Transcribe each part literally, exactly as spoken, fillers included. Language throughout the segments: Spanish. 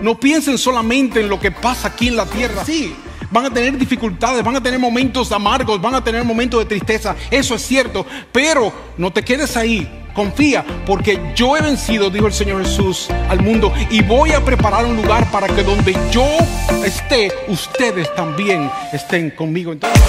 No piensen solamente en lo que pasa aquí en la tierra. Sí, van a tener dificultades, van a tener momentos amargos, van a tener momentos de tristeza. Eso es cierto, pero no te quedes ahí. Confía, porque yo he vencido, dijo el Señor Jesús, al mundo, y voy a preparar un lugar para que donde yo esté, ustedes también estén conmigo. Entonces,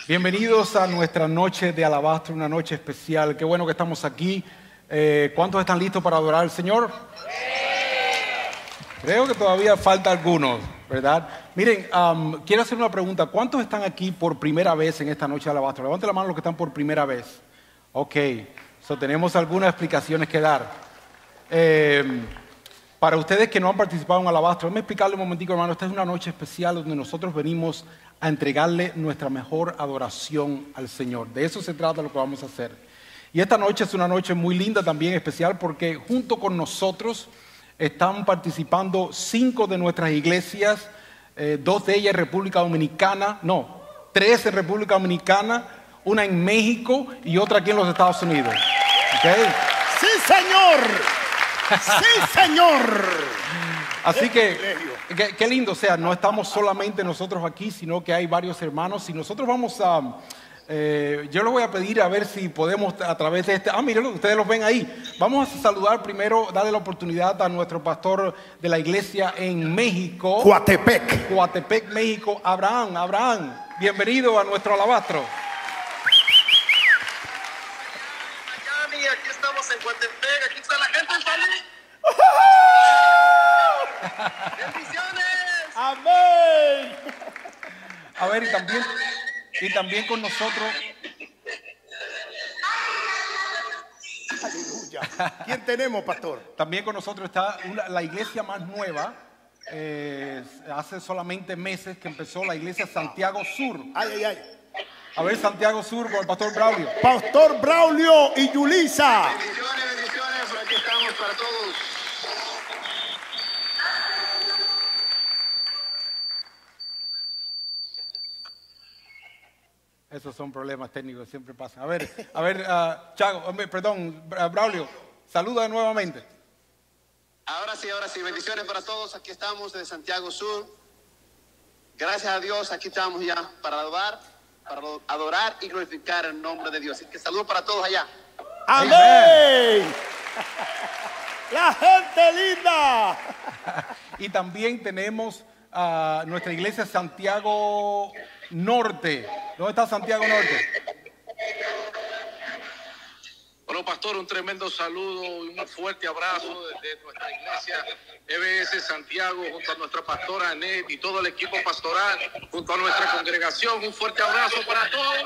Bienvenidos a nuestra noche de alabastro, una noche especial. Qué bueno que estamos aquí. Eh, ¿Cuántos están listos para adorar al Señor? Creo que todavía falta algunos, ¿verdad? Miren, um, quiero hacer una pregunta. ¿Cuántos están aquí por primera vez en esta noche de alabastro? Levanten la mano los que están por primera vez. Ok, so, tenemos algunas explicaciones que dar. Eh, para ustedes que no han participado en alabastro, déjenme explicarle un momentico, hermano. Esta es una noche especial donde nosotros venimos a entregarle nuestra mejor adoración al Señor. De eso se trata lo que vamos a hacer. Y esta noche es una noche muy linda también, especial, porque junto con nosotros están participando cinco de nuestras iglesias, eh, dos de ellas en República Dominicana, no, tres en República Dominicana, una en México y otra aquí en los Estados Unidos. ¿Okay? ¡Sí, señor! ¡Sí, señor! Así que, qué, qué lindo, o sea, no estamos solamente nosotros aquí, sino que hay varios hermanos y nosotros vamos a, eh, yo les voy a pedir a ver si podemos a través de este, ah, miren, ustedes los ven ahí, vamos a saludar primero, darle la oportunidad a nuestro pastor de la iglesia en México. Coatepec. Coatepec, México, Abraham, Abraham, bienvenido a nuestro alabastro. Miami, aquí estamos en Coatepec, aquí está la gente en salud. ¡Bendiciones! ¡Amén! A ver, y también, y también con nosotros. Aleluya. ¿Quién tenemos, pastor? También con nosotros está una- la iglesia más nueva. Eh, hace solamente meses que empezó la iglesia Santiago Sur. Ay, ay, ay. A ver, Santiago Sur con el pastor Braulio. Pastor Braulio y Yulisa. Bendiciones, bendiciones, por aquí estamos para todos. Esos son problemas técnicos, siempre pasan. A ver, a ver, uh, Chago, hombre, perdón, Bra- Braulio, saluda nuevamente. Ahora sí, ahora sí, bendiciones para todos. Aquí estamos de Santiago Sur. Gracias a Dios, aquí estamos ya para adorar, para adorar y glorificar el nombre de Dios. Así que saludos para todos allá. ¡Amén! ¡La gente linda! Y también tenemos a nuestra iglesia Santiago Norte. ¿Dónde está Santiago Norte? Bueno, pastor, un tremendo saludo y un fuerte abrazo desde nuestra iglesia E B S Santiago, junto a nuestra pastora Anet y todo el equipo pastoral, junto a nuestra congregación. Un fuerte abrazo para todos.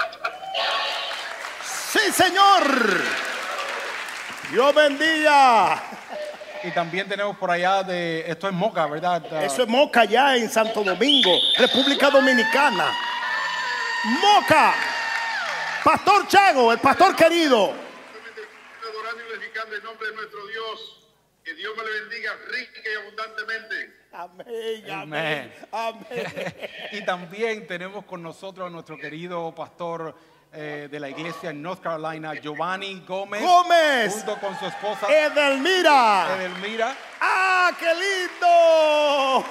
¡Sí, señor! Dios bendiga. Y también tenemos por allá de, esto es Moca, ¿verdad? Uh, Eso es Moca, ya en Santo Domingo, República Dominicana. Moca. Pastor Chago, el pastor querido. Adorando y glorificando el nombre de nuestro Dios. Que Dios me le bendiga rica y abundantemente. Amén, Amén. amén, amén. Y también tenemos con nosotros a nuestro querido pastor eh, de la iglesia en North Carolina, Giovanni Gómez. Gómez. Junto con su esposa Edelmira. Edelmira. ¡Ah, qué lindo!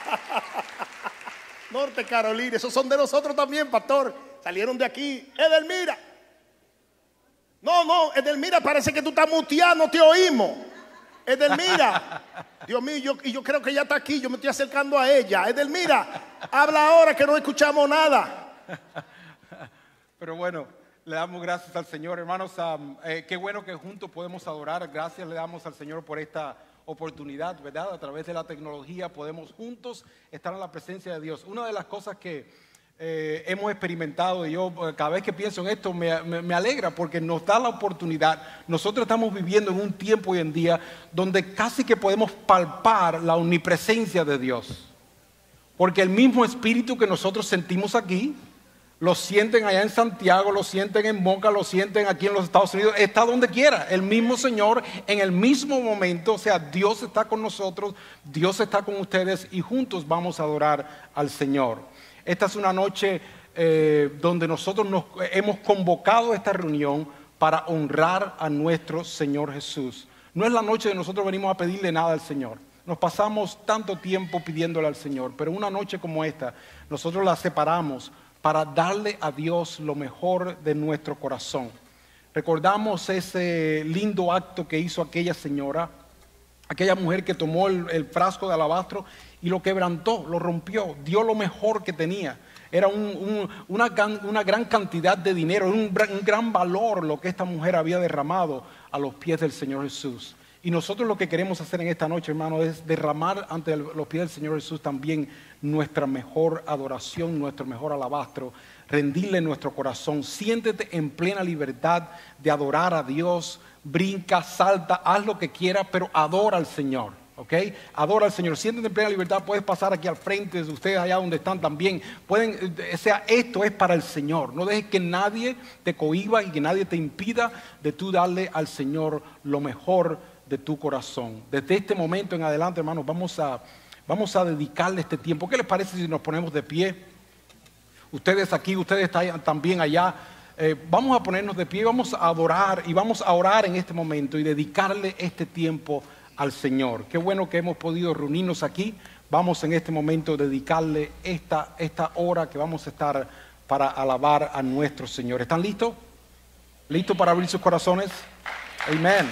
Norte Carolina, esos son de nosotros también, pastor. Salieron de aquí. Edelmira. No, no, Edelmira, parece que tú estás muteado, no te oímos. Edelmira. Dios mío, yo, y yo creo que ella está aquí, yo me estoy acercando a ella. Edelmira, habla ahora que no escuchamos nada. Pero bueno, le damos gracias al Señor, hermanos. Um, eh, qué bueno que juntos podemos adorar. Gracias le damos al Señor por esta oportunidad, ¿verdad? A través de la tecnología podemos juntos estar en la presencia de Dios. Una de las cosas que eh, hemos experimentado, y yo eh, cada vez que pienso en esto me, me, me alegra porque nos da la oportunidad. Nosotros estamos viviendo en un tiempo hoy en día donde casi que podemos palpar la omnipresencia de Dios. Porque el mismo espíritu que nosotros sentimos aquí, lo sienten allá en Santiago, lo sienten en Moca, lo sienten aquí en los Estados Unidos, está donde quiera. El mismo Señor en el mismo momento, o sea, Dios está con nosotros, Dios está con ustedes y juntos vamos a adorar al Señor. Esta es una noche eh, donde nosotros nos hemos convocado a esta reunión para honrar a nuestro Señor Jesús. No es la noche de nosotros venimos a pedirle nada al Señor. Nos pasamos tanto tiempo pidiéndole al Señor, pero una noche como esta, nosotros la separamos para darle a Dios lo mejor de nuestro corazón. Recordamos ese lindo acto que hizo aquella señora Aquella mujer que tomó el, el frasco de alabastro y lo quebrantó, lo rompió, dio lo mejor que tenía. Era un, un, una, gran, una gran cantidad de dinero, un, un gran valor lo que esta mujer había derramado a los pies del Señor Jesús. Y nosotros lo que queremos hacer en esta noche, hermano, es derramar ante los pies del Señor Jesús también nuestra mejor adoración, nuestro mejor alabastro, rendirle nuestro corazón. Siéntete en plena libertad de adorar a Dios, brinca, salta, haz lo que quieras, pero adora al Señor. ¿Ok? Adora al Señor, siéntete en plena libertad, puedes pasar aquí al frente de ustedes allá donde están también. Pueden, o sea, esto es para el Señor. No dejes que nadie te cohíba y que nadie te impida de tú darle al Señor lo mejor de tu corazón. Desde este momento en adelante, hermanos, vamos a, vamos a dedicarle este tiempo. ¿Qué les parece si nos ponemos de pie? Ustedes aquí, ustedes también allá. Eh, vamos a ponernos de pie, vamos a adorar y vamos a orar en este momento y dedicarle este tiempo al Señor. Qué bueno que hemos podido reunirnos aquí. Vamos en este momento a dedicarle esta, esta hora que vamos a estar para alabar a nuestro Señor. ¿Están listos? ¿Listos para abrir sus corazones? Amén.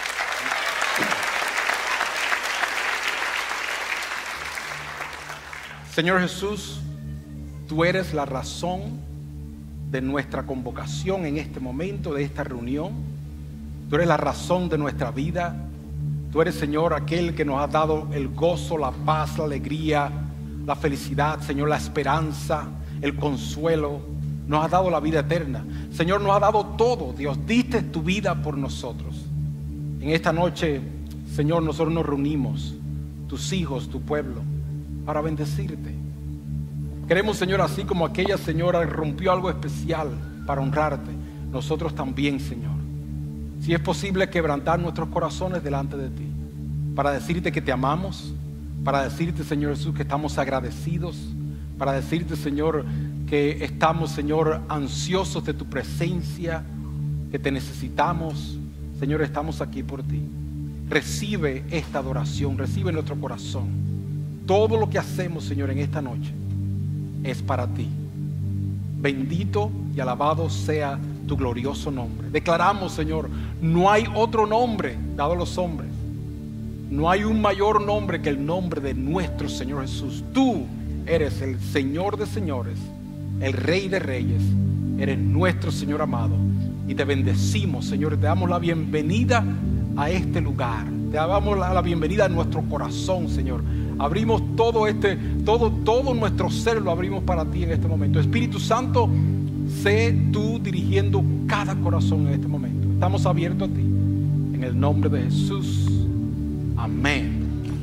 Señor Jesús, tú eres la razón de nuestra convocación en este momento, de esta reunión. Tú eres la razón de nuestra vida. Tú eres, Señor, aquel que nos ha dado el gozo, la paz, la alegría, la felicidad, Señor, la esperanza, el consuelo. Nos has dado la vida eterna. Señor, nos ha dado todo. Dios, diste tu vida por nosotros. En esta noche, Señor, nosotros nos reunimos, tus hijos, tu pueblo, para bendecirte. Queremos, Señor, así como aquella señora rompió algo especial para honrarte, nosotros también, Señor. Si es posible, quebrantar nuestros corazones delante de ti, para decirte que te amamos, para decirte, Señor Jesús, que estamos agradecidos, para decirte, Señor, que estamos, Señor, ansiosos de tu presencia, que te necesitamos. Señor, estamos aquí por ti. Recibe esta adoración, recibe nuestro corazón. Todo lo que hacemos, Señor, en esta noche es para ti. Bendito y alabado sea tu glorioso nombre. Declaramos, Señor, no hay otro nombre dado a los hombres. No hay un mayor nombre que el nombre de nuestro Señor Jesús. Tú eres el Señor de señores, el Rey de reyes. Eres nuestro Señor amado. Y te bendecimos, Señor. Te damos la bienvenida a este lugar. Te damos la, la bienvenida a nuestro corazón, Señor. Abrimos todo este, todo, todo nuestro ser lo abrimos para ti en este momento. Espíritu Santo, sé tú dirigiendo cada corazón en este momento. Estamos abiertos a ti. En el nombre de Jesús. Amén.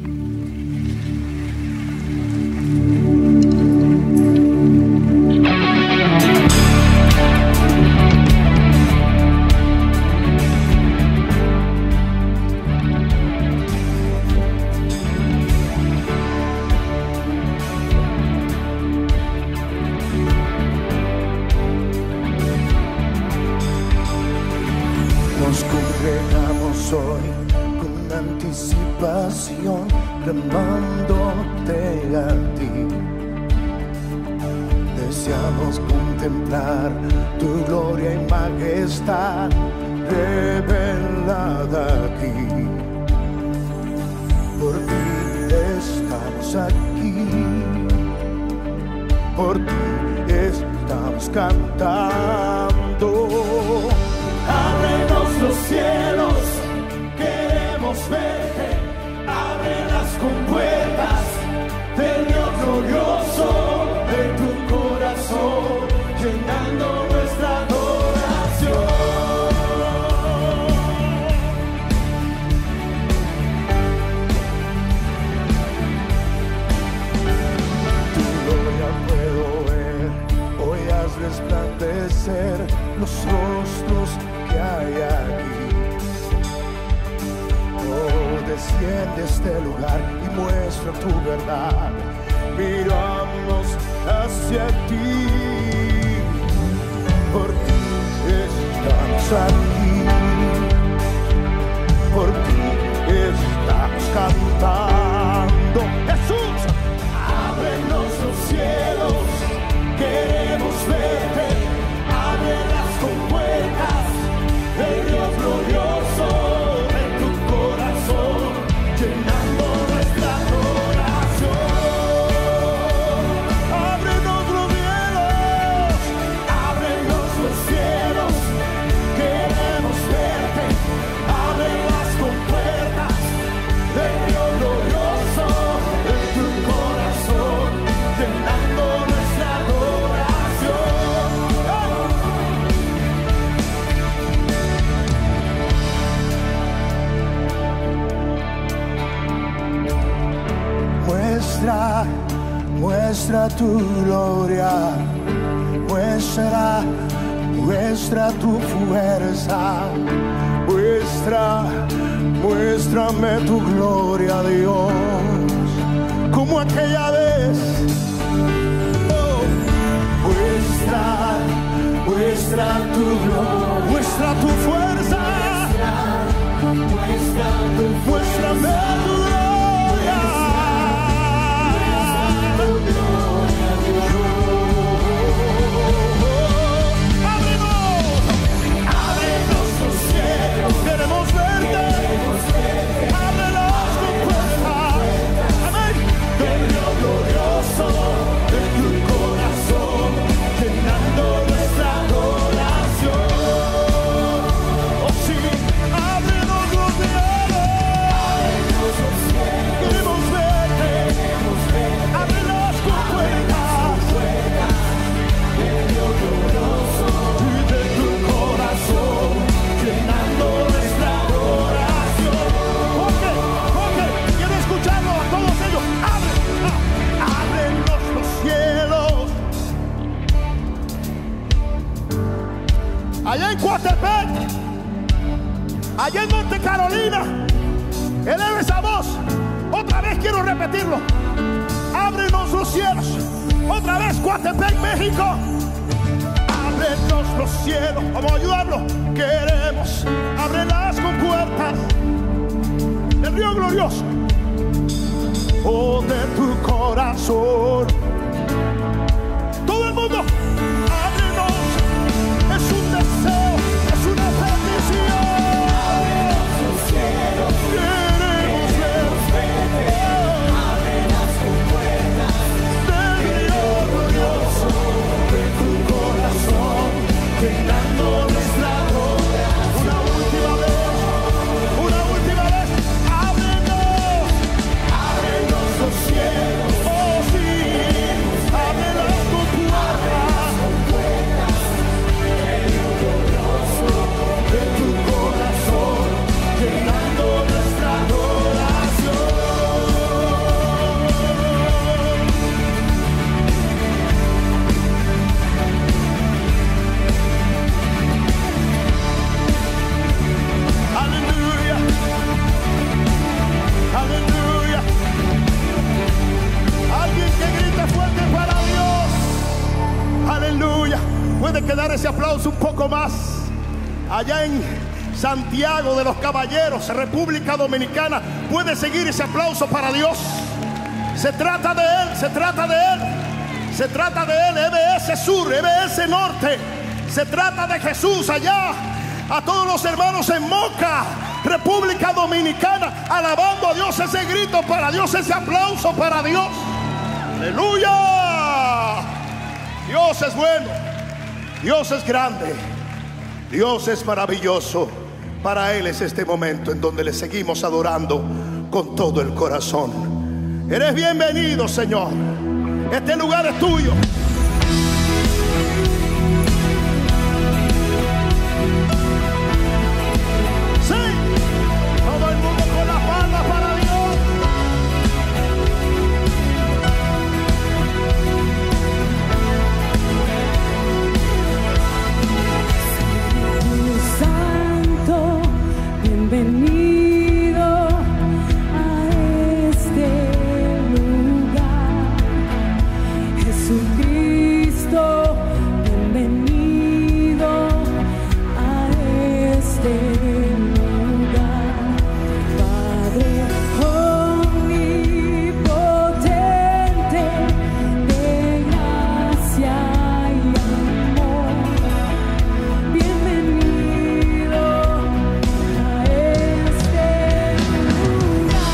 Clamándote a ti, deseamos contemplar tu gloria y majestad revelada aquí. Por ti estamos aquí, por ti estamos cantando. Ábrenos los cielos, queremos verte. Abre las compuertas del Dios glorioso de tu corazón, llenando nuestra adoración. Tu gloria puedo ver, hoy haz resplandecer los rostros que hay aquí. Desciende a este lugar y muestra tu verdad. Miramos hacia ti. Por ti estamos aquí. Por ti estamos cantando. Jesús, ábrenos los cielos. Queremos verte. Abre las compuertas del Dios glorioso. Llenando muestra tu gloria, muestra, muestra tu fuerza, muestra, muéstrame tu gloria, Dios, como aquella vez. Oh, muestra, muestra tu gloria, muestra tu fuerza, muestra, muestra tu muéstrame tu gloria. Queremos verte, abre las compuertas, amén, del Dios glorioso de tu corazón, llenando nuestra adoración. Oh sí, ábrenos los cielos, queremos verte, abre las compuertas del Dios glorioso de tu corazón, llenando nuestra adoración. Ok, ok, quiero escucharlo a todos ellos. Abre, ah, ábrenos los cielos. Allá en Coatepec, allá en Norte Carolina, eleva esa voz. Otra vez quiero repetirlo. Ábrenos los cielos. Otra vez Coatepec, México. Ábrenos los cielos, vamos a ayudarlo. Queremos, abre las compuertas del río glorioso, oh, de tu corazón. Todo el mundo, ábrenos, es un deseo, es una petición. Ábrenos los cielos, queremos ver, oh, abre las compuertas del río glorioso de tu corazón, llenando nuestra gloria. Una última vez, una última vez, ábrenos, ábrenos los cielos, oh sí, abre las compuertas del río glorioso de tu corazón, llenando nuestra adoración. Aleluya, aleluya. Alguien que grita fuerte para Dios. Aleluya. Puede quedar ese aplauso un poco más. Allá en Santiago de los Caballeros, República Dominicana, puede seguir ese aplauso para Dios. Se trata de Él, se trata de Él, se trata de Él. E B S Sur, E B S Norte, se trata de Jesús allá. A todos los hermanos en Moca, República Dominicana, alabando a Dios, ese grito para Dios, ese aplauso para Dios. Aleluya. Dios es bueno, Dios es grande, Dios es maravilloso. Para Él es este momento en donde le seguimos adorando con todo el corazón. Eres bienvenido, Señor. Este lugar es tuyo. Todo el mundo con las palmas para Dios. Santo, bienvenido a este lugar. Jesucristo, bienvenido a este lugar. Padre omnipotente, de gracia y amor, bienvenido a este lugar.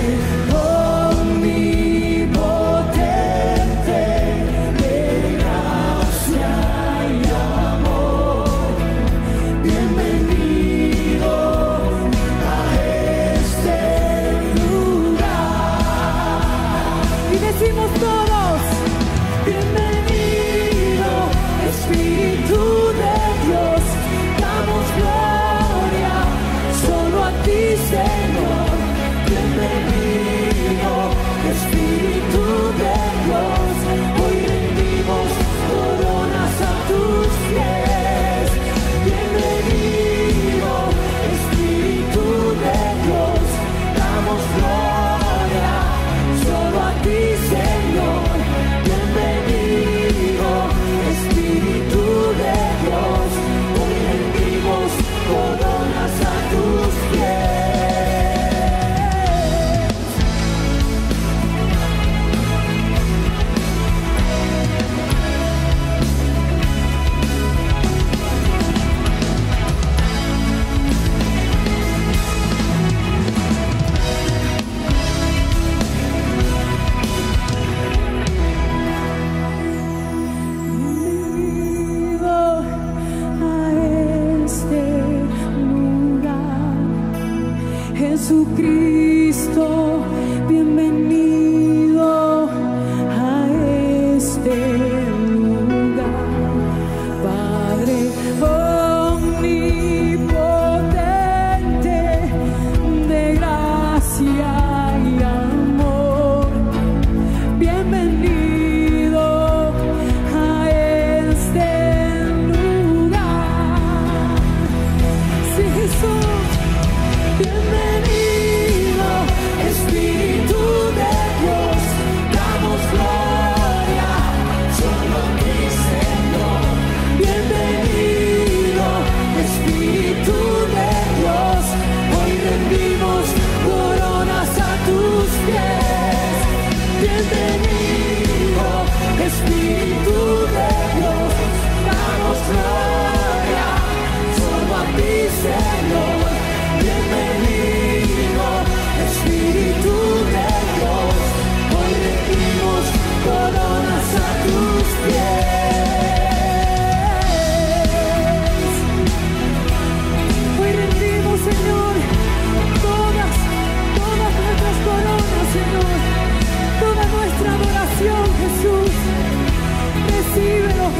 Señor,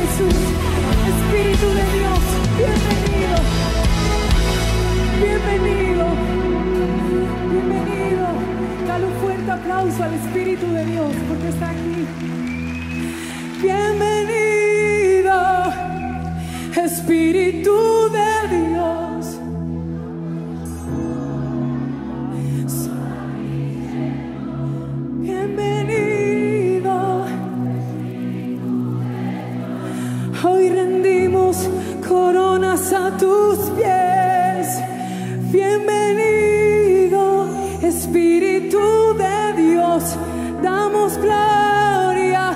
Jesús. Espíritu de Dios, bienvenido. Bienvenido. Bienvenido. Dale un fuerte aplauso al Espíritu de Dios porque está aquí. Bienvenido, Espíritu de Dios. Bienvenido. Hoy rendimos coronas a tus pies. Bienvenido, Espíritu de Dios. Damos gloria.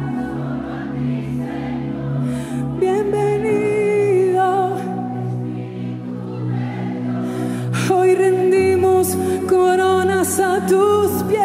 Bienvenido. Hoy rendimos coronas a tus pies.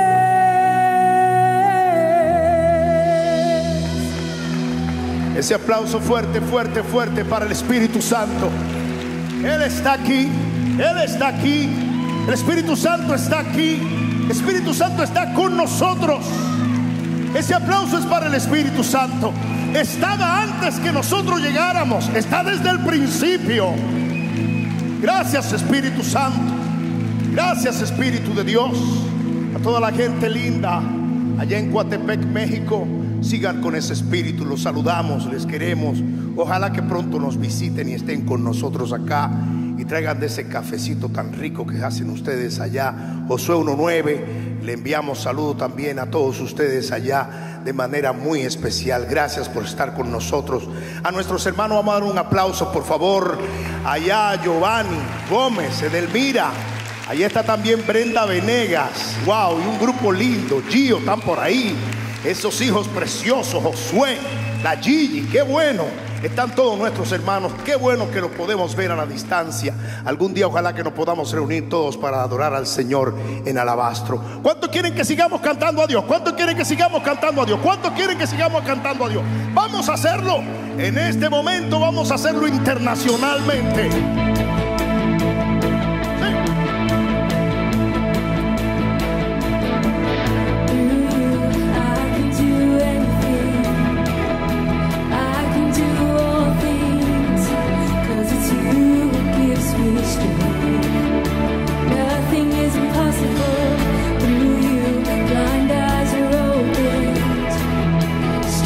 Ese aplauso fuerte, fuerte, fuerte para el Espíritu Santo. Él está aquí, Él está aquí. El Espíritu Santo está aquí. El Espíritu Santo está con nosotros. Ese aplauso es para el Espíritu Santo. Estaba antes que nosotros llegáramos. Está desde el principio. Gracias, Espíritu Santo. Gracias, Espíritu de Dios. A toda la gente linda allá en Coatepec, México, sigan con ese espíritu. Los saludamos, les queremos. Ojalá que pronto nos visiten y estén con nosotros acá y traigan de ese cafecito tan rico que hacen ustedes allá. Josué uno nueve, le enviamos saludo también a todos ustedes allá de manera muy especial. Gracias por estar con nosotros. A nuestros hermanos vamos a dar un aplauso, por favor. Allá Giovanni Gómez, Edelmira. Allá está también Brenda Venegas. Wow, y un grupo lindo. Gio, están por ahí. Esos hijos preciosos, Josué, la Gigi, qué bueno. Están todos nuestros hermanos. Qué bueno que los podemos ver a la distancia. Algún día ojalá que nos podamos reunir todos para adorar al Señor en alabastro. ¿Cuántos quieren que sigamos cantando a Dios? ¿Cuántos quieren que sigamos cantando a Dios? ¿Cuántos quieren que sigamos cantando a Dios? Vamos a hacerlo. En este momento vamos a hacerlo internacionalmente.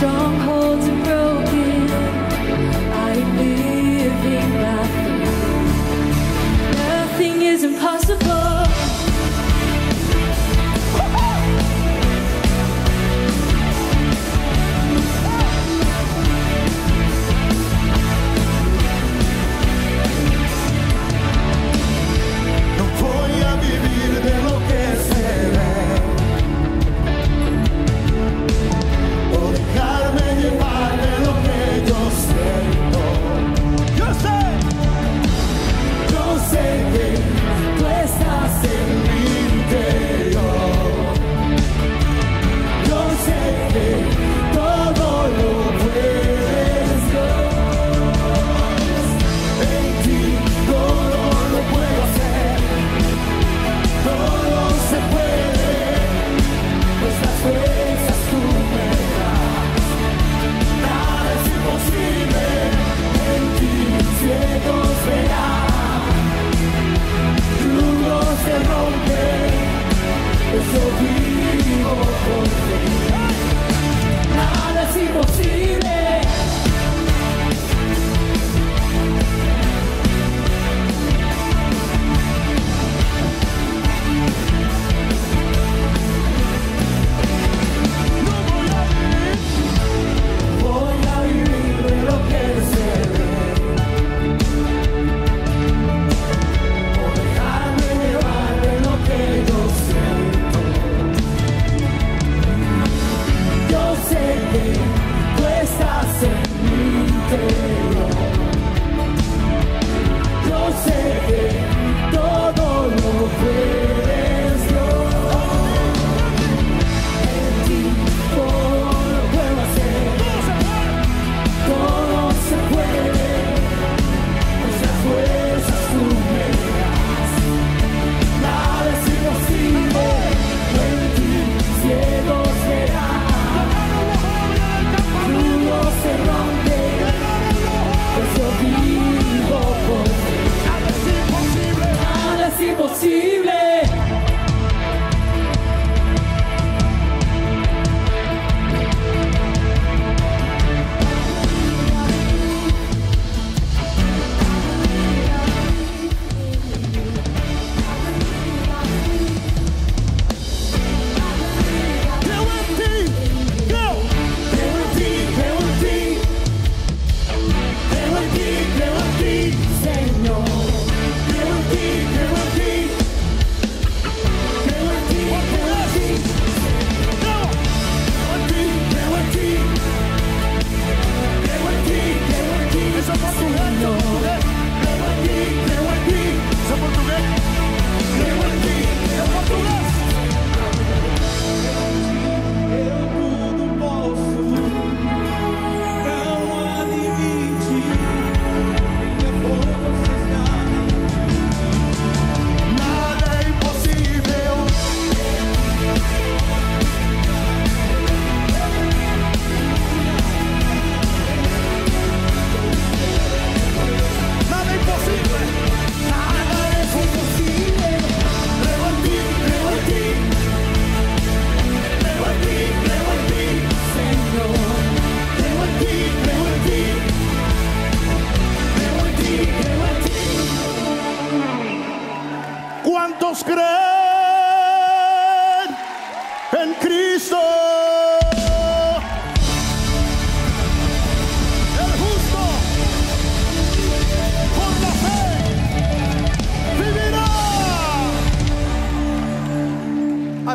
Strongholds are broken. I am living by faith.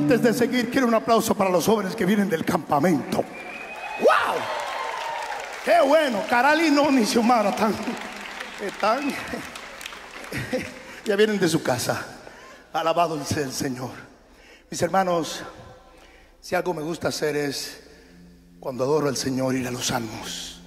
antes de seguir, quiero un aplauso para los jóvenes que vienen del campamento. ¡Wow! ¡Qué bueno! Carali no ni Xiomara están, están ya vienen de su casa. Alabado sea el Señor. Mis hermanos, si algo me gusta hacer es, cuando adoro al Señor, ir a los salmos.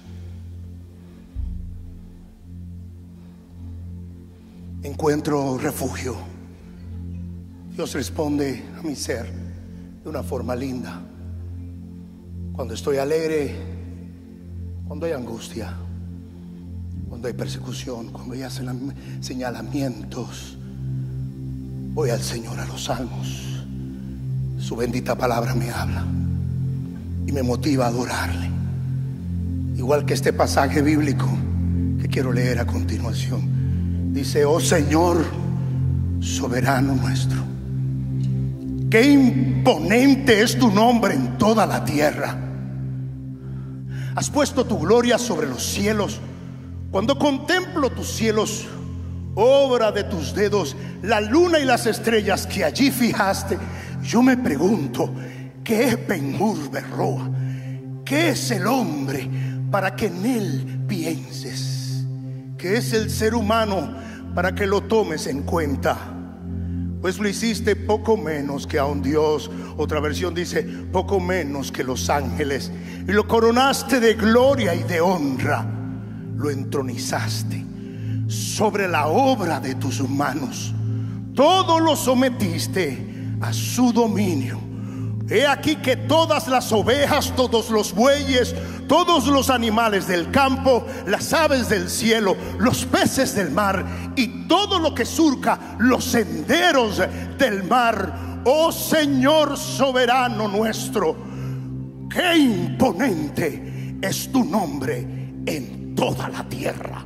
Encuentro refugio. Dios responde a mi ser de una forma linda. Cuando estoy alegre, cuando hay angustia, cuando hay persecución, cuando hay señalamientos, voy al Señor a los salmos. Su bendita palabra me habla y me motiva a adorarle. Igual que este pasaje bíblico que quiero leer a continuación. Dice: oh Señor, soberano nuestro, qué imponente es tu nombre en toda la tierra. Has puesto tu gloria sobre los cielos. Cuando contemplo tus cielos, obra de tus dedos, la luna y las estrellas que allí fijaste, yo me pregunto, ¿qué es Ben-Hur Berroa? ¿Qué es el hombre para que en él pienses? ¿Qué es el ser humano para que lo tomes en cuenta? Pues lo hiciste poco menos que a un Dios. Otra versión dice poco menos que los ángeles, y lo coronaste de gloria y de honra. Lo entronizaste sobre la obra de tus manos. Todo lo sometiste a su dominio. He aquí que todas las ovejas, todos los bueyes, todos los animales del campo, las aves del cielo, los peces del mar y todo lo que surca los senderos del mar. Oh Señor soberano nuestro, qué imponente es tu nombre en toda la tierra.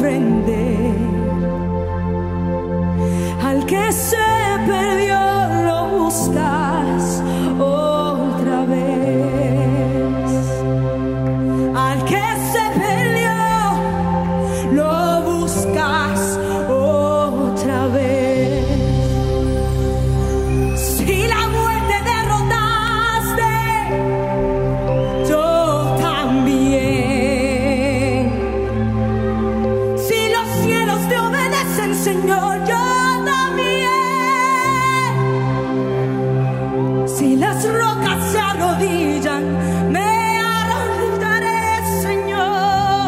comprender. Al que se perdió lo buscas otra vez. Al que se perdió lo buscas otra vez. Si la muerte derrotaste, yo también. Si los cielos te obedecen, Señor, yo también. Si las rocas se arrodillan, me arrodillaré, Señor.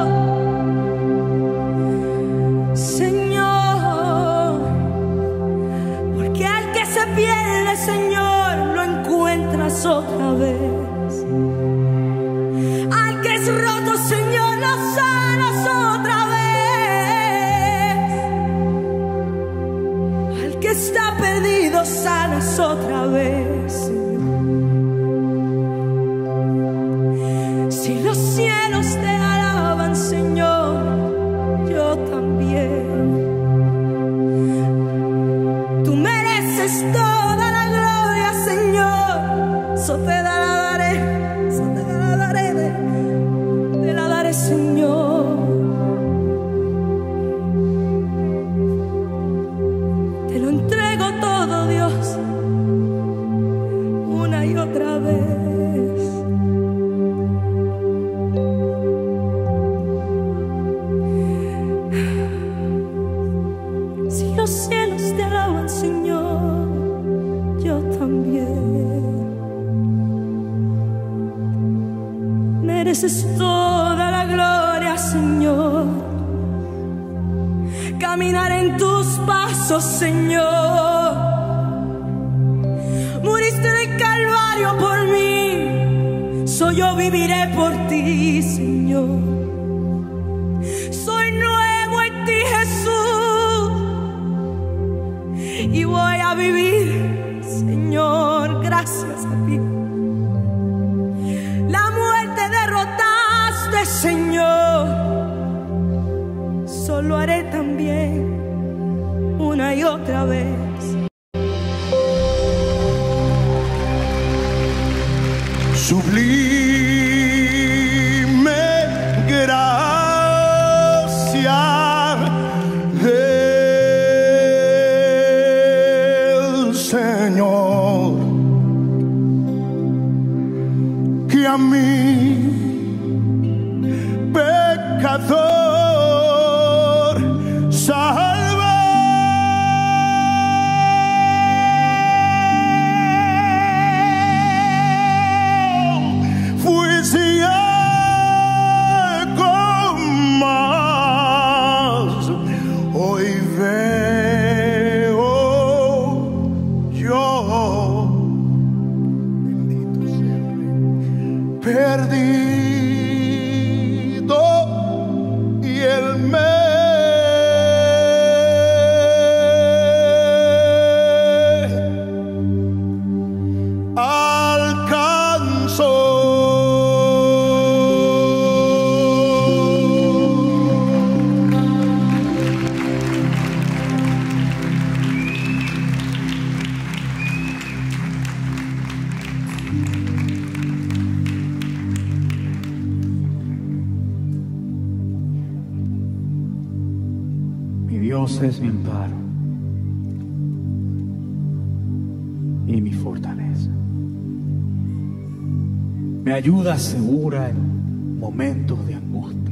Señor, porque al que se pierde, Señor, lo encuentras otra vez. Al que es roto, Señor, lo sanas otra vez. Al que está perdido, sanas otra vez, Señor. Si los cielos te alaban, Señor, yo también. Tú mereces toda la gloria, Señor. So te la daré, so te la daré, te la daré, Señor. Te lo entrego todo, Dios, una y otra vez. Si los cielos te alaban, Señor, yo también. Mereces toda la gloria, Señor. Caminar en tus pasos, Señor. Muriste en el Calvario por mí, so yo viviré por ti, Señor. Soy nuevo en ti, Jesús, y voy a vivir, Señor, gracias a ti. La muerte derrotaste, Señor, solo haré también una y otra vez. Sublime gracia del Señor, que a mí, pecador, salva. Fui ciego, mas hoy veo yo. Bendito sea el Rey. Perdido, y él me alcanzó. Mi Dios es mi amparo y mi fortaleza. Me ayuda segura en momentos de angustia.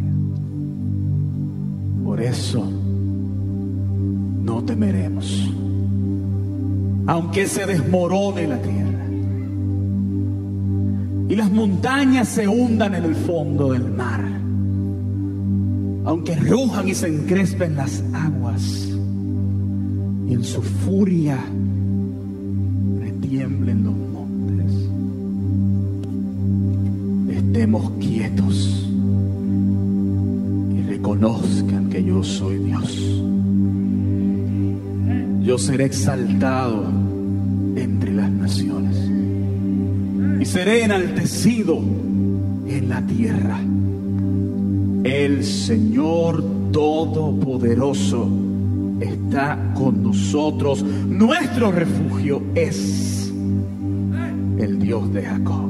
Por eso no temeremos, aunque se desmorone la tierra y las montañas se hundan en el fondo del mar, aunque rujan y se encrespen las aguas y en su furia retiemblen los montes. Estemos quietos y reconozcan que yo soy Dios. Yo seré exaltado entre las naciones y seré enaltecido en la tierra. El Señor Todopoderoso está con nosotros. Nuestro refugio es el Dios de Jacob.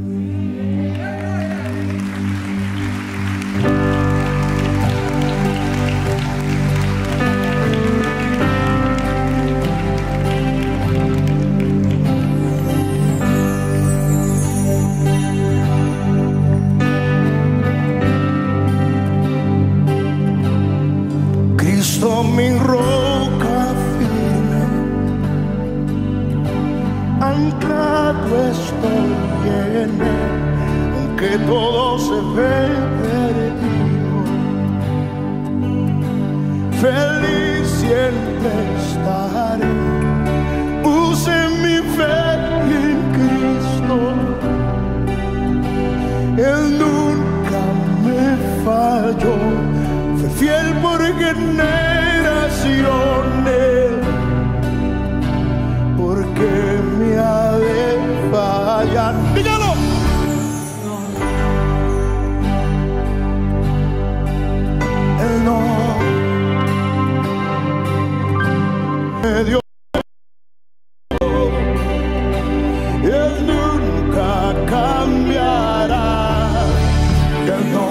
Mi roca firme, anclado estoy en él, aunque todo se ve perdido. Feliz siempre estaré, puse mi fe en Cristo, Él nunca me falló, fue fiel por generaciones, porque me ha de fallar. Dígalo. Él no me dio, Él nunca cambiará. Él no.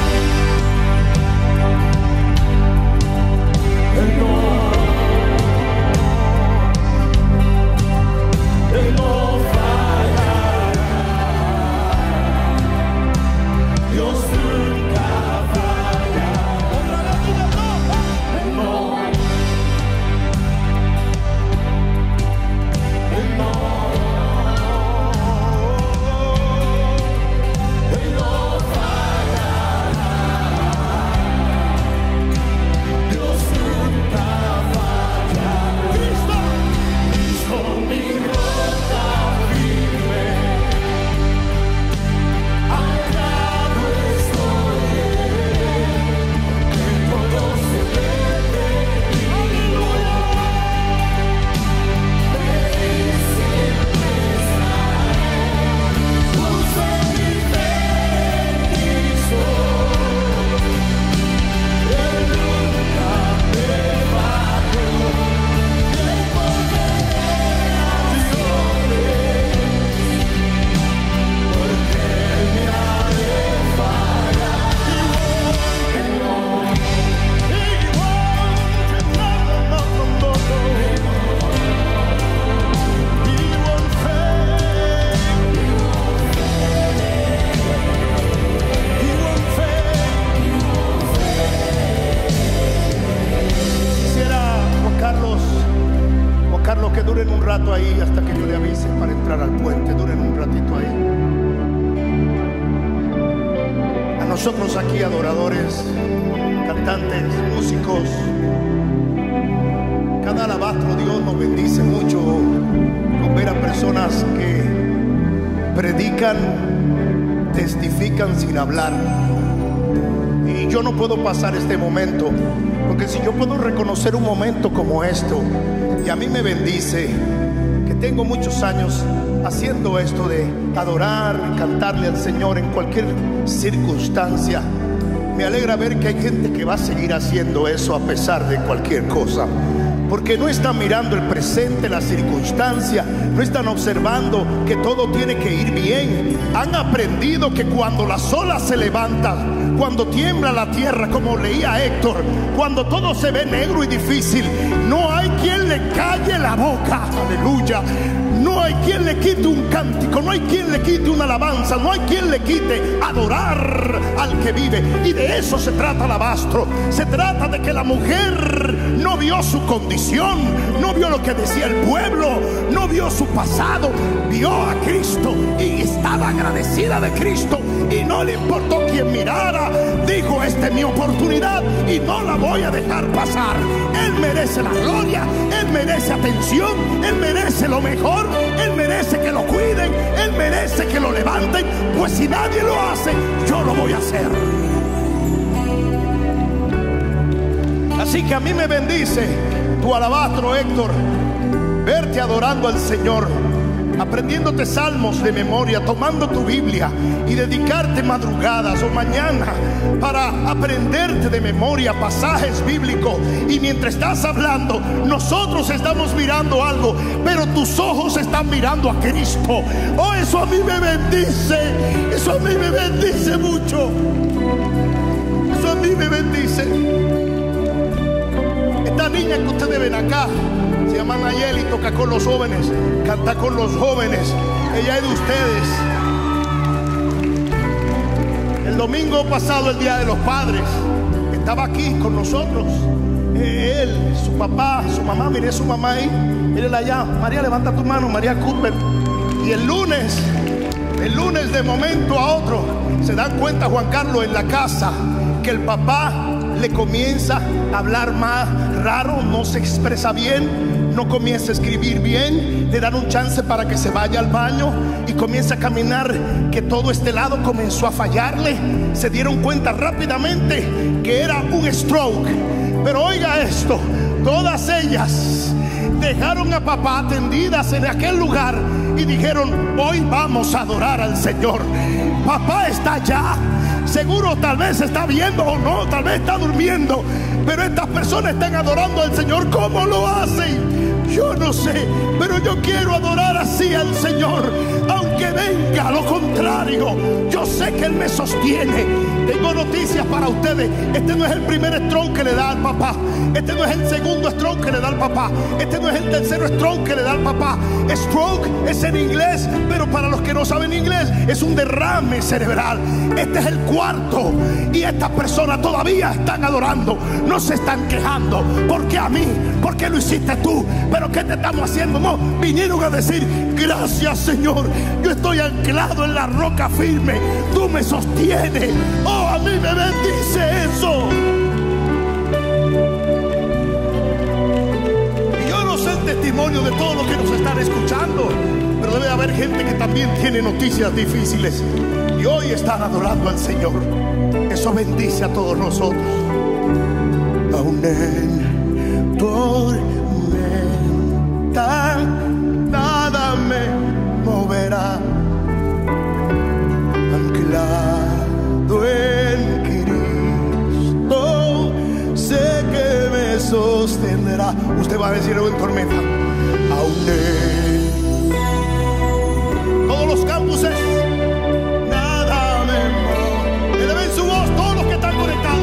Ahí hasta que yo le avise para entrar al puente, duren un ratito ahí. A nosotros aquí, adoradores, cantantes, músicos, cada alabastro Dios nos bendice mucho con ver a personas que predican, testifican sin hablar. Y yo no puedo pasar este momento, porque si yo puedo reconocer un momento como esto, y a mí me bendice que tengo muchos años haciendo esto de adorar, cantarle al Señor en cualquier circunstancia. Me alegra ver que hay gente que va a seguir haciendo eso a pesar de cualquier cosa, porque no están mirando el presente, la circunstancia, no están observando que todo tiene que ir bien. Han aprendido que cuando las olas se levantan, cuando tiembla la tierra, como leía Héctor, cuando todo se ve negro y difícil, no hay quien le calle la boca. Aleluya. No hay quien le quite un cántico, no hay quien le quite una alabanza, no hay quien le quite adorar al que vive. Y de eso se trata Alabastro. Se trata de que la mujer no vio su condición, no vio lo que decía el pueblo, no vio su pasado, vio a Cristo y estaba agradecida de Cristo, y no le importó quien mirara. Dijo: esta es mi oportunidad y no la voy a dejar pasar. Él merece la gloria, Él merece atención, Él merece lo mejor, Él merece que lo cuiden, Él merece que lo levanten. Pues si nadie lo hace, yo lo voy a hacer. Así que a mí me bendice tu alabastro, Héctor, verte adorando al Señor. aprendiéndote salmos de memoria, tomando tu Biblia y dedicarte madrugadas o mañana para aprenderte de memoria pasajes bíblicos. Y mientras estás hablando, nosotros estamos mirando algo, pero tus ojos están mirando a Cristo. Oh, eso a mí me bendice, eso a mí me bendice mucho, eso a mí me bendice. Esta niña que ustedes ven acá se llama Nayeli, toca con los jóvenes, canta con los jóvenes. Ella es de ustedes. El domingo pasado, el Día de los Padres, estaba aquí con nosotros. Eh, él, su papá, su mamá, mire su mamá ahí, mírela allá. María, levanta tu mano, María Cooper. Y el lunes, el lunes de momento a otro, se dan cuenta Juan Carlos en la casa que el papá le comienza a hablar más raro, no se expresa bien, no comienza a escribir bien, le dan un chance para que se vaya al baño y comienza a caminar, que todo este lado comenzó a fallarle. Se dieron cuenta rápidamente que era un stroke. Pero oiga esto, todas ellas dejaron a papá tendidas en aquel lugar y dijeron: hoy vamos a adorar al Señor. Papá está allá, seguro tal vez está viendo o no, tal vez está durmiendo, pero estas personas están adorando al Señor. ¿Cómo lo hacen? Yo no sé, pero yo quiero adorar así al Señor, aunque venga lo contrario. Yo sé que Él me sostiene. Tengo noticias para ustedes. Este no es el primer stroke que le da al papá. Este no es el segundo stroke que le da al papá. Este no es el tercero stroke que le da al papá. Stroke es en inglés, pero para los que no saben inglés es un derrame cerebral. Este es el cuarto y estas personas todavía están adorando. No se están quejando. ¿Por qué a mí? ¿Por qué lo hiciste tú? ¿Pero qué te estamos haciendo? No, vinieron a decir: gracias, Señor, yo estoy anclado en la roca firme, tú me sostienes. Oh, a mí me bendice eso. Y yo no sé el testimonio de todos los que nos están escuchando, pero debe haber gente que también tiene noticias difíciles y hoy están adorando al Señor. Eso bendice a todos nosotros. Aún en tormenta nada me moverá, anclado en Cristo sé que me sostendrá. Usted va a decir en tormenta, aún en todos los campuses nada me mueve. Eleven su voz todos los que están conectados.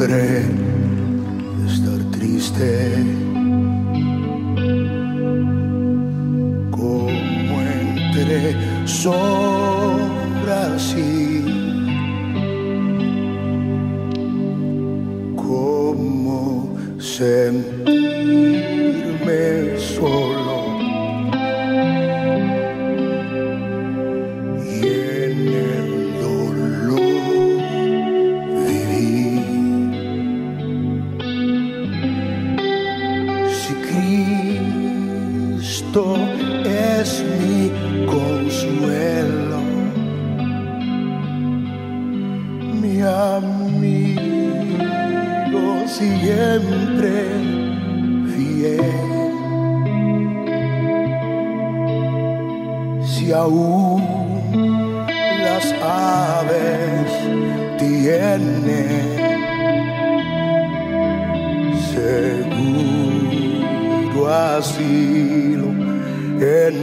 podré estar triste como entre sombras y como sentirme solo y en el dolor vivir. Si Cristo es mi consuelo, mi amigo siempre fiel. Si aún las aves tienen seguro asilo en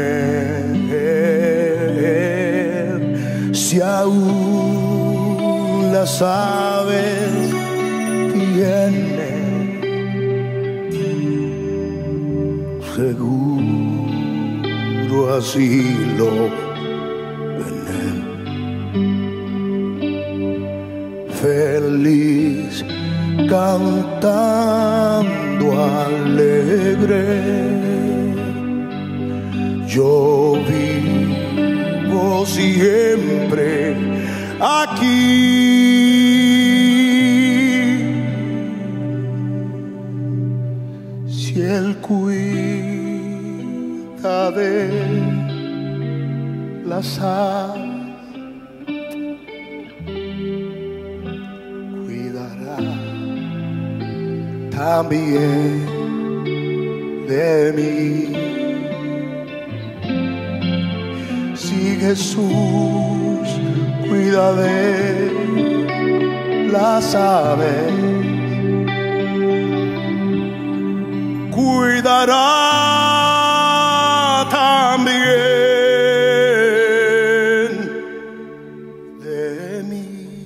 él, si aún las aves tienen seguro asilo en él, feliz cantando alegre, yo vivo siempre aquí. Si Él cuida de las aves, cuidará también de mí. Si Jesús cuida de las aves, cuidará también de mí.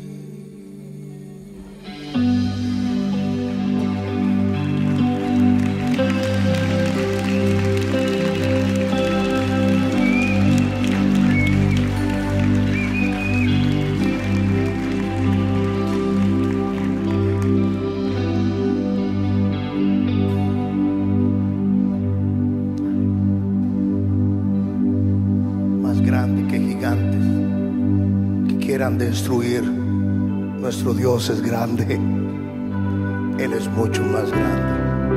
Destruir, nuestro Dios es grande, Él es mucho más grande.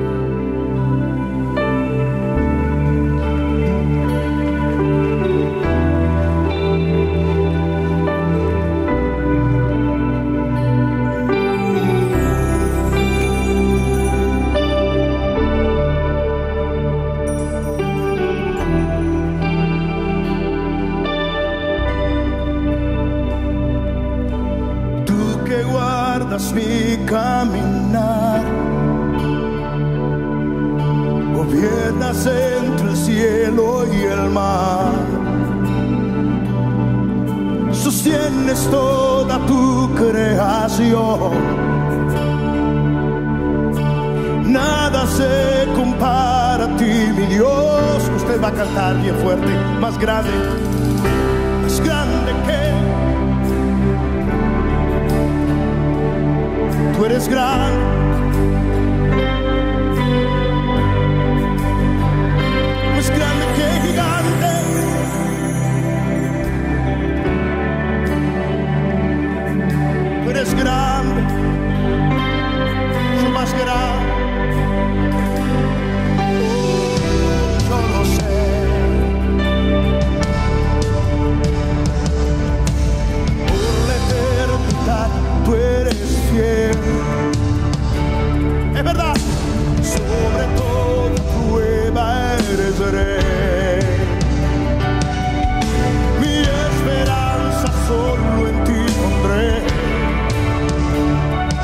Mi caminar, gobiernas entre el cielo y el mar, sostienes toda tu creación, nada se compara a ti, mi Dios. Usted va a cantar bien fuerte, más grande, más grande que tú eres grande, más grande que gigante. Tú eres grande, mucho más grande. Oh, yo lo sé. Por la eternidad tú eres fiel. Es verdad, sobre todo prueba eres rey. Mi esperanza solo en ti pondré.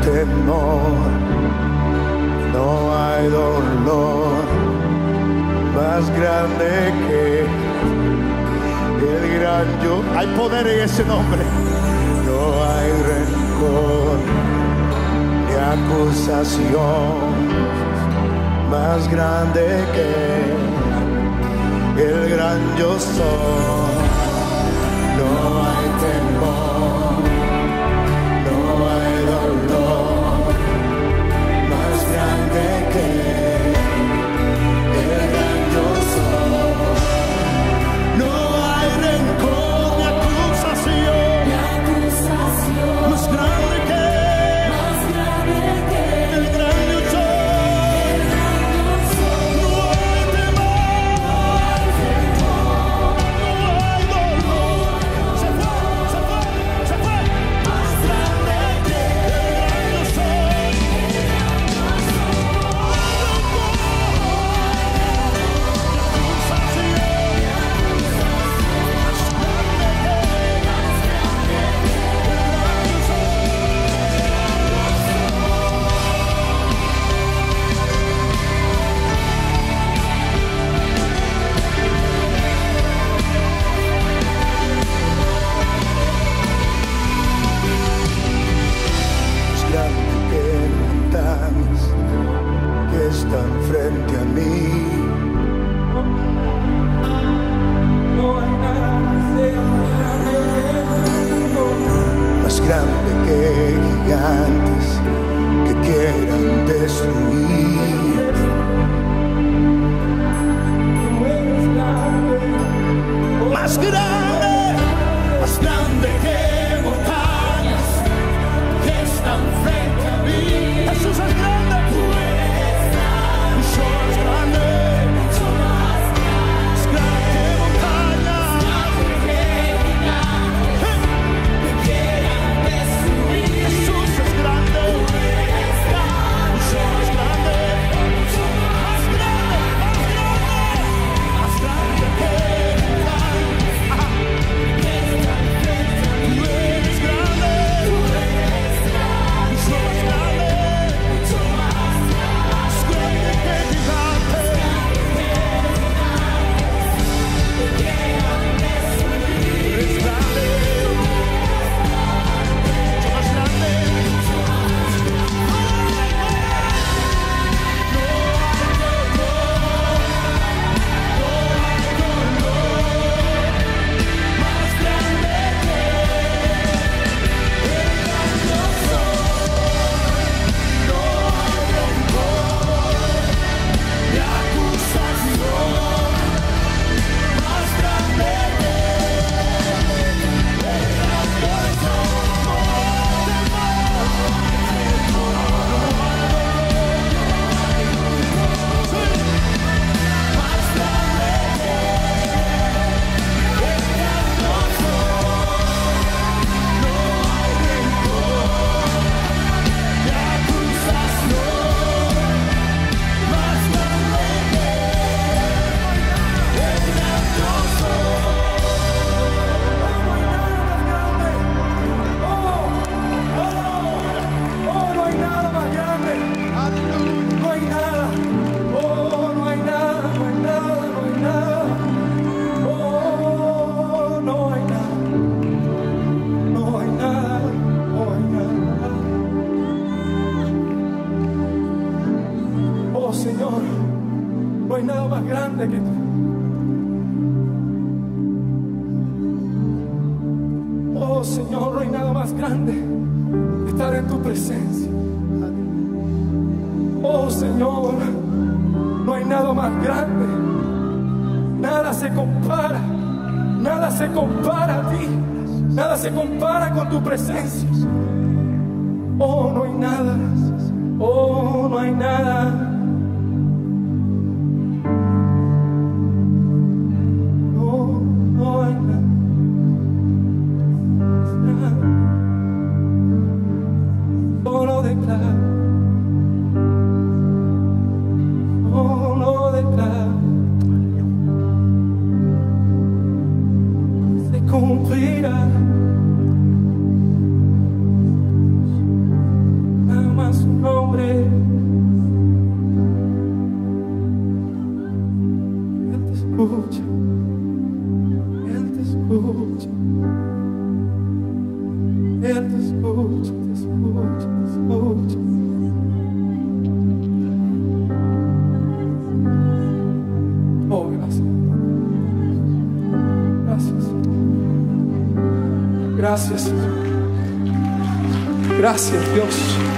temor, no hay dolor más grande que el gran yo. Hay poder en ese nombre. No hay rencor ni acusación más grande que el gran yo soy. No hay temor, no hay dolor más grande que el gran yo soy. No hay rencor ni acusación, ni acusación más grande que, más grande que el gran yo soy. No hay temor, no hay dolor. Se fue, se fue, se fue. Más grande que el gran yo soy. Más grande que montañas que están frente a mí. Más grande que gigantes que quieran destruir. Más grande, más grande que montañas que están frente a mí. Jesús es grande, tú eres grande, mucho más grande, mucho más grande, más grande que montañas, más grande que gigantes que quieran destruir. Jesús es grande, tú eres grande, mucho más grande, mucho más grande, más grande, más grande que gigantes que están frente a mí. Tú eres grande, tú eres grande, mucho más grande, mucho más grande, más grande que gigantes que quieran destruir. Tú eres grande, mucho más grande, mucho más grande. No hay dolor, no hay dolor más grande que el gran yo soy. No hay rencor ni acusación más grande que el gran yo Señor, no hay nada más grande que tú. Oh Señor, no hay nada más grande que estar en tu presencia. Oh Señor, no hay nada más grande. Nada se compara, nada se compara a ti, nada se compara con tu presencia. Oh, no hay nada, oh, no hay nada. Cumplirá. Gracias, Señor. Gracias, Dios.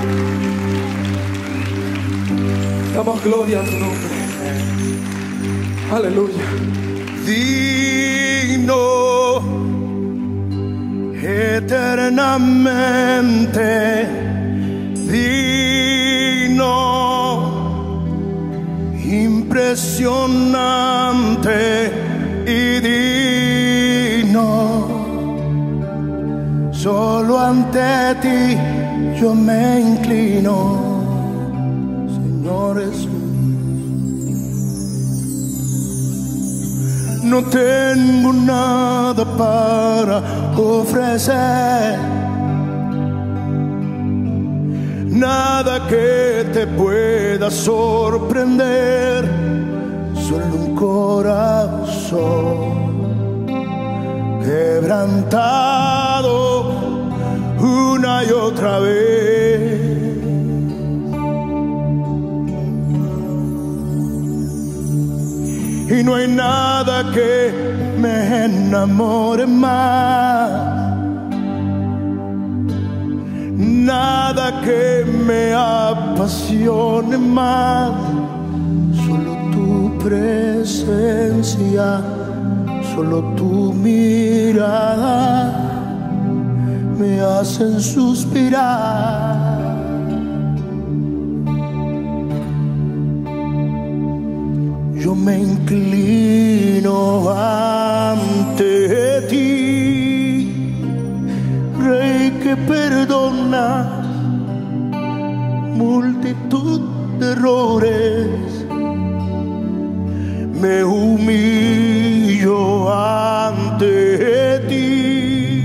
Damos gloria a tu nombre. Aleluya. Digno eternamente, digno, impresionante y digno. Solo ante ti yo me inclino, Señor Jesús. No tengo nada para ofrecer, nada que te pueda sorprender, solo un corazón quebrantado una y otra vez. Y no hay nada que me enamore más, nada que me apasione más, solo tu presencia, solo tu mirada me hacen suspirar. Yo me inclino ante ti, Rey que perdona multitud de errores. Me humillo ante ti.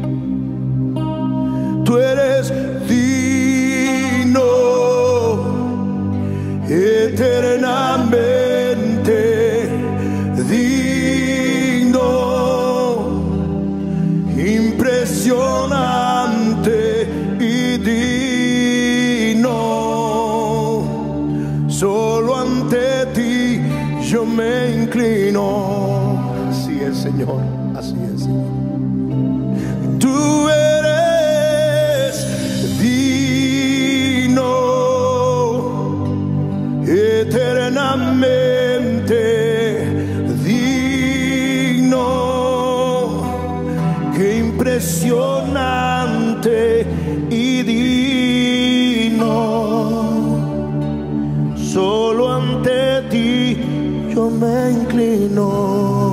Tú eres digno eternamente. Impresionante y digno, solo ante ti yo me inclino. Así es, Señor, así es, Señor. Tú eres digno eternamente. Impresionante y digno, solo ante ti yo me inclino.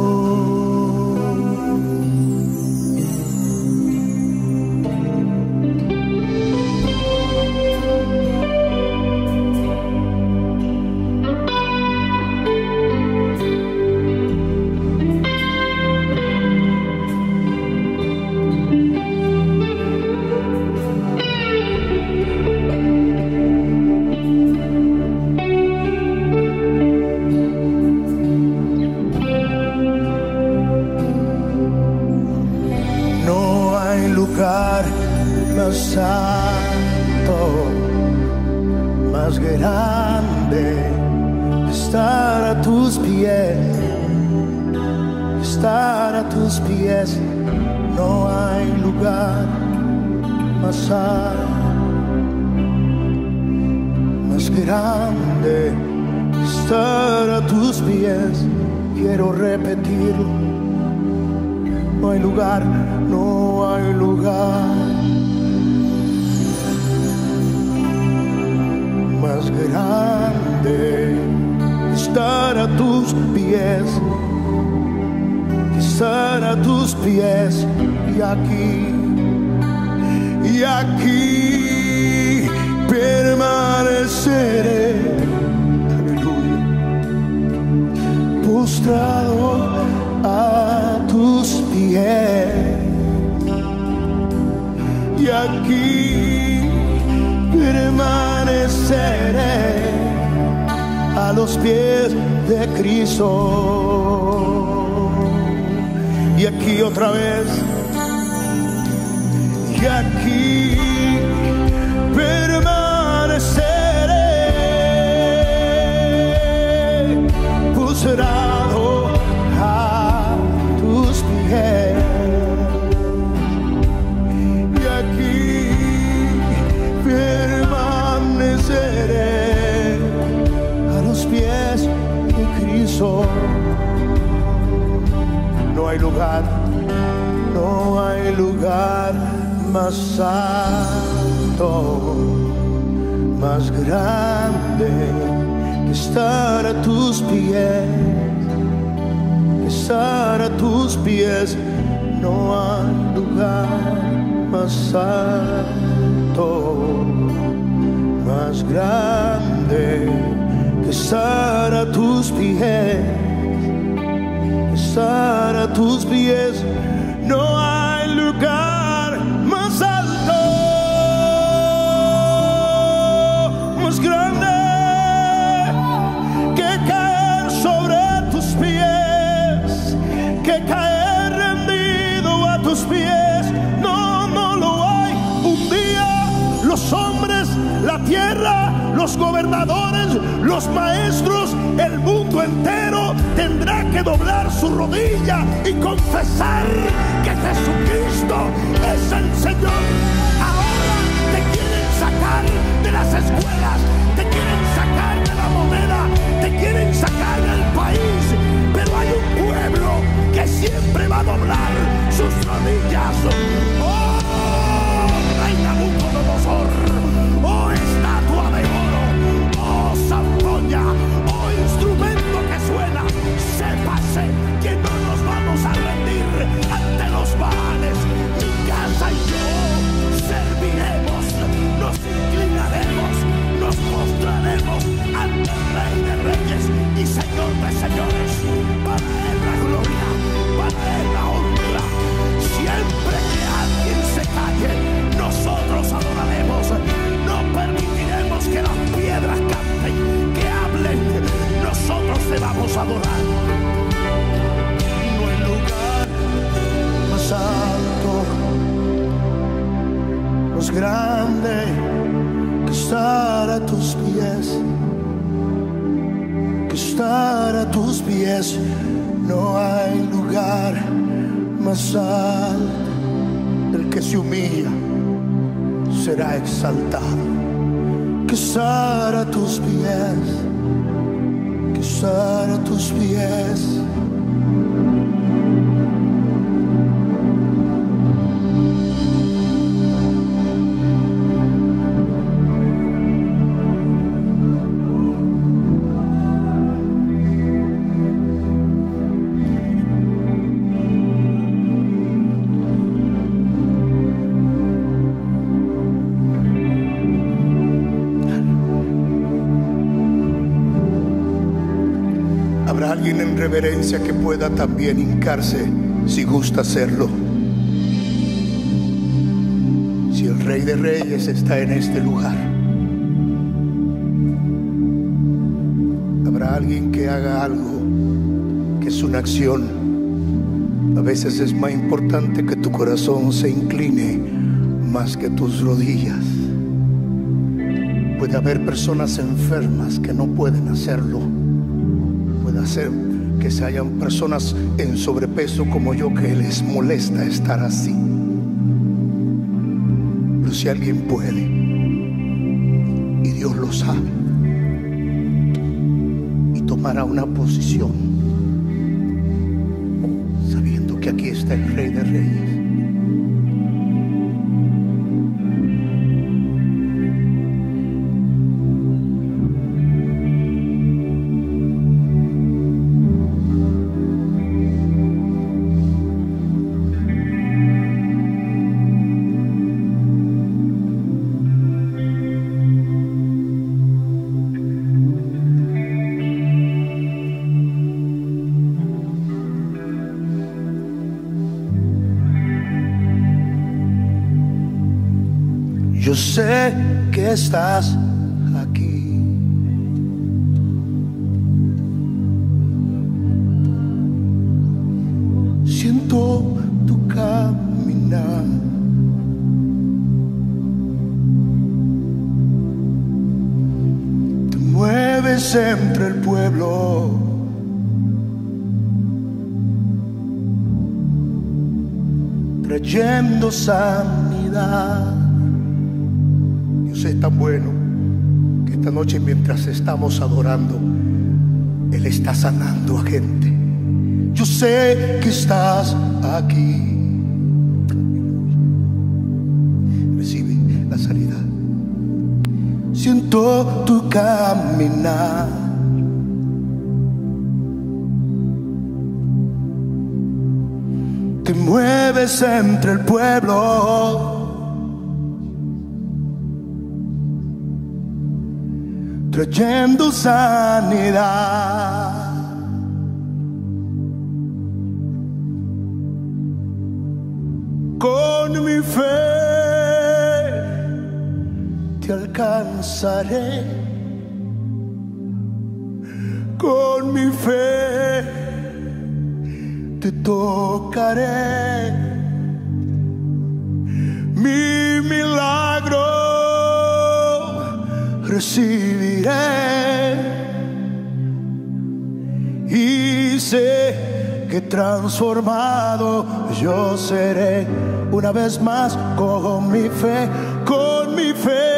Más santo, más grande, estar a tus pies, estar a tus pies. No hay lugar más alto, más grande, estar a tus pies. Quiero repetirlo. No hay lugar, no hay lugar más grande, estar a tus pies, estar a tus pies. Y aquí, y aquí permaneceré, aleluya, postrado a tus pies. Y aquí permaneceré a los pies de Cristo. Y aquí otra vez, y aquí permaneceré postrado a tus pies. no hay lugar más alto, más grande que estar a tus pies, que estar a tus pies. No hay lugar más alto, más grande que estar a tus pies, que estar a tus pies. No hay lugar más alto, más grande que caer sobre tus pies, que caer rendido a tus pies. No, no lo hay. Un día los hombres, la tierra, los gobernadores, los maestros, el mundo entero tendrá que doblar su rodilla y confesar que Jesucristo es el Señor. Ahora te quieren sacar de las escuelas, te quieren sacar de la moneda, te quieren sacar del país, pero hay un pueblo que siempre va a doblar sus rodillas. ¡Oh, Rey Nabucodonosor! ¡Oh, estatua de oro! ¡Oh, zampoña! ¡Oh, instrumento que suena! Sépase que no nos vamos a rendir ante los Baales. Mi casa y yo serviremos, nos inclinaremos, nos mostraremos ante el Rey de Reyes y Señor de Señores. Para Él la gloria, para Él la honra. Siempre que alguien se calle, nosotros adoraremos. No permitiremos que las piedras canten, que hablen. Nosotros te vamos a adorar. No hay lugar más alto, más grande que estar a tus pies, que estar a tus pies. No hay lugar más alto. El que se humilla será exaltado. Que estar a tus pies, que estar a tus pies. Alguien en reverencia que pueda también hincarse si gusta hacerlo. Si el Rey de Reyes está en este lugar, habrá alguien que haga algo que es una acción. A veces es más importante que tu corazón se incline más que tus rodillas. Puede haber personas enfermas que no pueden hacerlo. Puede hacer que se hayan personas en sobrepeso como yo que les molesta estar así. Pero si alguien puede, y Dios lo sabe, y tomará una posición sabiendo que aquí está el Rey de Reyes. Yo sé que estás aquí. Siento tu caminar. Te mueves entre el pueblo. Trayendo sanidad. Es tan bueno que esta noche, mientras estamos adorando, Él está sanando a gente. Yo sé que estás aquí. Siento tu caminar. Te mueves entre el pueblo. Trayendo sanidad. Con mi fe te alcanzaré. Con mi fe te tocaré. Mi milagro recibiré. Y sé que transformado yo seré. Una vez más, con mi fe, con mi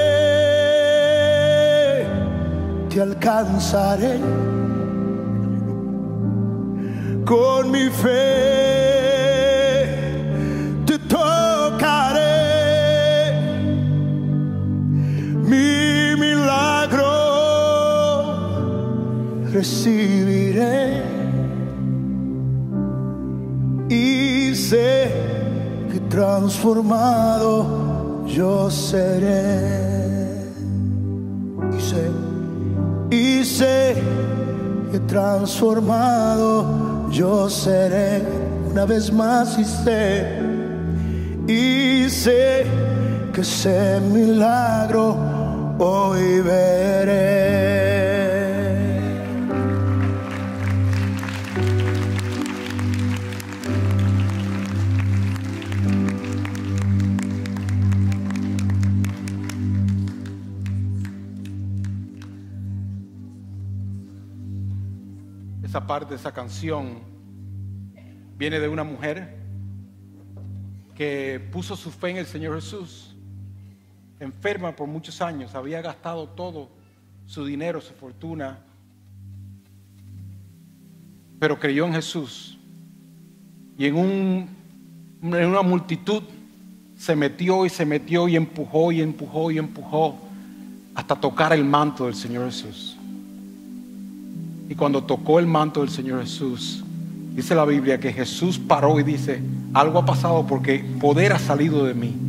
fe te alcanzaré. Con mi fe te tocaré. Mi milagro recibiré. Y sé que transformado yo seré. Y sé, y sé que transformado yo seré. Una vez más, y sé, y sé que ese milagro hoy veré. Esa parte de esa canción viene de una mujer que puso su fe en el Señor Jesús, enferma por muchos años, había gastado todo su dinero, su fortuna, pero creyó en Jesús y en, un, en una multitud se metió y se metió y empujó y empujó y empujó hasta tocar el manto del Señor Jesús. Y cuando tocó el manto del Señor Jesús, dice la Biblia que Jesús paró y dice: algo ha pasado porque poder ha salido de mí.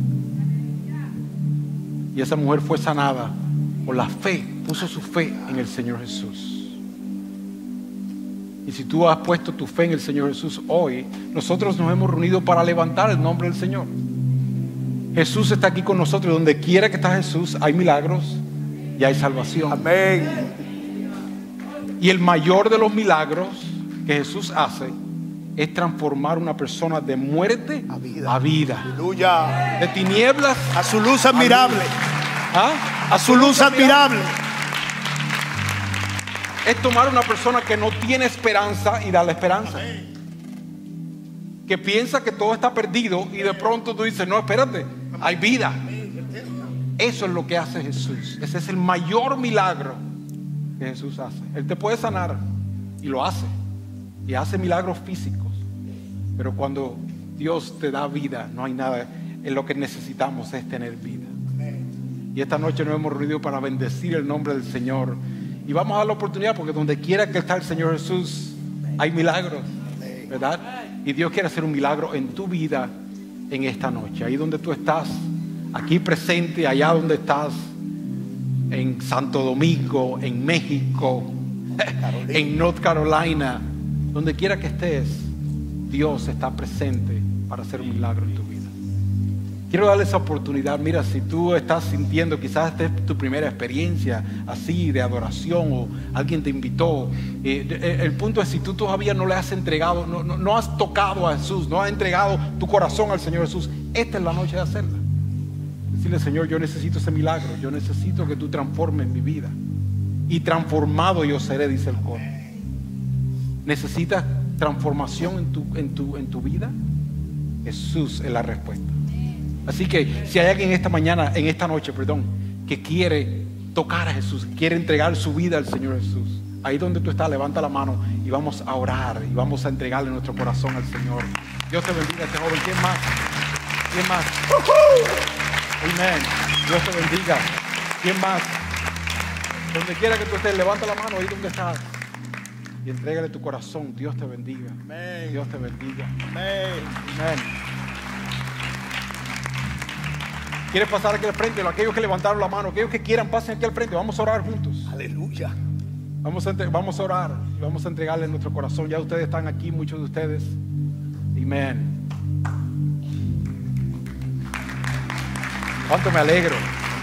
Y esa mujer fue sanada por la fe, puso su fe en el Señor Jesús. Y si tú has puesto tu fe en el Señor Jesús hoy, nosotros nos hemos reunido para levantar el nombre del Señor. Jesús está aquí con nosotros. Donde quiera que está Jesús, hay milagros y hay salvación. Amén. Y el mayor de los milagros que Jesús hace es transformar una persona de muerte a vida. A vida. Aleluya. De tinieblas a su luz admirable. ¿Ah? A su luz admirable. Es tomar una persona que no tiene esperanza y darle esperanza. Que piensa que todo está perdido y de pronto tú dices: no, espérate, hay vida. Eso es lo que hace Jesús. Ese es el mayor milagro que Jesús hace. Él te puede sanar y lo hace, y hace milagros físicos, pero cuando Dios te da vida, no hay nada. En lo que necesitamos es tener vida. Y esta noche nos hemos reunido para bendecir el nombre del Señor, y vamos a dar la oportunidad, porque donde quiera que está el Señor Jesús hay milagros, ¿verdad? Y Dios quiere hacer un milagro en tu vida en esta noche, ahí donde tú estás, aquí presente, allá donde estás, en Santo Domingo, en México, en North Carolina, donde quiera que estés, Dios está presente para hacer un milagro en tu vida. Quiero darle esa oportunidad. Mira, si tú estás sintiendo, quizás esta es tu primera experiencia así de adoración, o alguien te invitó, eh, el punto es, si tú todavía no le has entregado, no, no, no has tocado a Jesús, no has entregado tu corazón al Señor Jesús, esta es la noche de hacerla. Decirle: Señor, yo necesito ese milagro, yo necesito que tú transformes mi vida, y transformado yo seré, dice el coro. ¿Necesitas transformación en tu, en tu, en tu vida? Jesús es la respuesta. Así que si hay alguien esta mañana, en esta noche, perdón, que quiere tocar a Jesús, quiere entregar su vida al Señor Jesús, ahí donde tú estás, levanta la mano y vamos a orar y vamos a entregarle nuestro corazón al Señor. Dios te bendiga a este joven. ¿Quién más? ¿Quién más? Amén. Dios te bendiga. ¿Quién más? Donde quiera que tú estés, levanta la mano ahí donde estás y entrégale tu corazón. Dios te bendiga. Amén. Dios te bendiga. Amén. Amén. ¿Quieres pasar aquí al frente? Aquellos que levantaron la mano, aquellos que quieran, pasen aquí al frente. Vamos a orar juntos. Aleluya. Vamos a, vamos a orar. Vamos a entregarle nuestro corazón. Ya ustedes están aquí, muchos de ustedes. Amén. ¿Cuánto me alegro?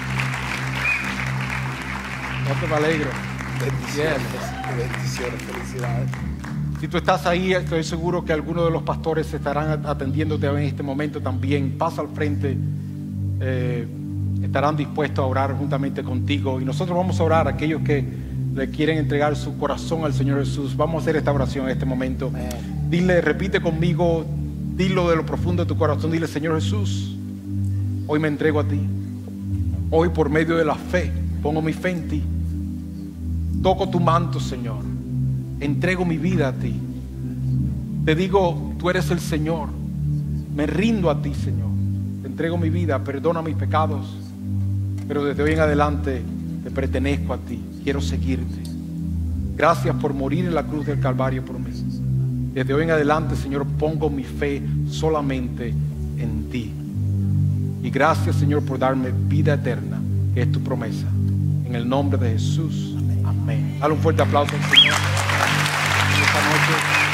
¿Cuánto me alegro? Bendiciones. Yes. Bendiciones, felicidades. Si tú estás ahí, estoy seguro que algunos de los pastores estarán atendiéndote en este momento también. Pasa al frente. Eh, estarán dispuestos a orar juntamente contigo. Y nosotros vamos a orar a aquellos que le quieren entregar su corazón al Señor Jesús. Vamos a hacer esta oración en este momento. Amén. Dile, repite conmigo, dilo de lo profundo de tu corazón. Dile: Señor Jesús, hoy me entrego a ti. Hoy, por medio de la fe, pongo mi fe en ti. Toco tu manto, Señor. Entrego mi vida a ti. Te digo, tú eres el Señor. Me rindo a ti, Señor. Te entrego mi vida, perdona mis pecados. Pero desde hoy en adelante te pertenezco a ti. Quiero seguirte. Gracias por morir en la cruz del Calvario por mí. Desde hoy en adelante, Señor, pongo mi fe solamente en ti. Y gracias, Señor, por darme vida eterna, que es tu promesa. En el nombre de Jesús. Amén. Amén. Dale un fuerte aplauso al Señor esta noche.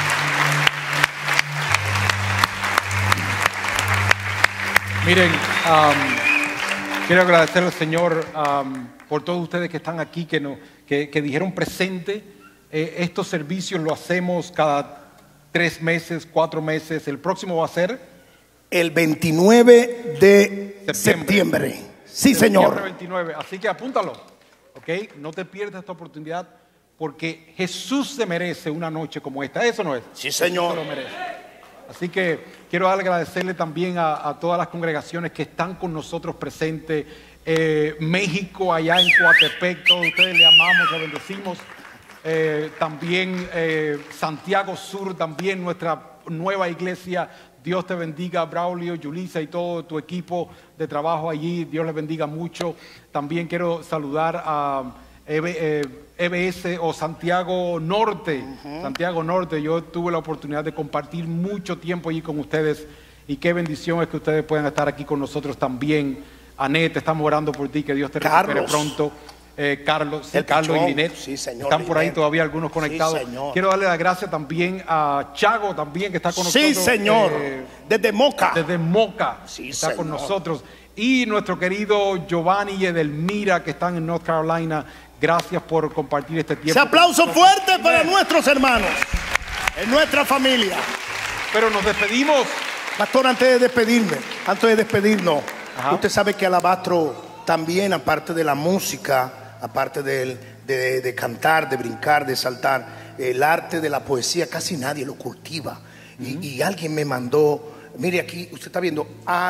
Miren, um, quiero agradecerle al Señor um, por todos ustedes que están aquí, que, no, que, que dijeron presente. Eh, estos servicios los hacemos cada tres meses, cuatro meses. El próximo va a ser el veintinueve de septiembre. septiembre. Sí, septiembre Señor. veintinueve. Así que apúntalo, ¿ok? No te pierdas esta oportunidad, porque Jesús se merece una noche como esta. ¿Eso no es? Sí, Señor. Jesús se lo merece. Así que quiero agradecerle también a, a todas las congregaciones que están con nosotros presentes. Eh, México, allá en Coatepec, todos ustedes le amamos, le bendecimos. Eh, también eh, Santiago Sur, también nuestra nueva iglesia. Dios te bendiga, Braulio, Yulisa y todo tu equipo de trabajo allí. Dios les bendiga mucho. También quiero saludar a E B S o Santiago Norte. Uh-huh. Santiago Norte. Yo tuve la oportunidad de compartir mucho tiempo allí con ustedes. Y qué bendición es que ustedes puedan estar aquí con nosotros también. Anet, estamos orando por ti, que Dios te recupere pronto. Eh, Carlos, sí, Carlos y Linet, sí, señor, están por ahí Linet. Todavía algunos conectados. Sí, quiero darle las gracias también a Chago, también que está con sí, nosotros. Sí, señor, eh, desde Moca. Desde Moca, sí, está señor. con nosotros. Y nuestro querido Giovanni y Edelmira, que están en North Carolina. Gracias por compartir este tiempo. Ese aplauso fuerte para nuestros hermanos, en nuestra familia. Pero nos despedimos. Pastor, antes de despedirme, antes de despedirnos, Ajá. usted sabe que Alabatro también, aparte de la música, aparte de, de, de cantar, de brincar, de saltar, el arte de la poesía casi nadie lo cultiva. Uh-huh. y, y alguien me mandó, mire aquí, usted está viendo,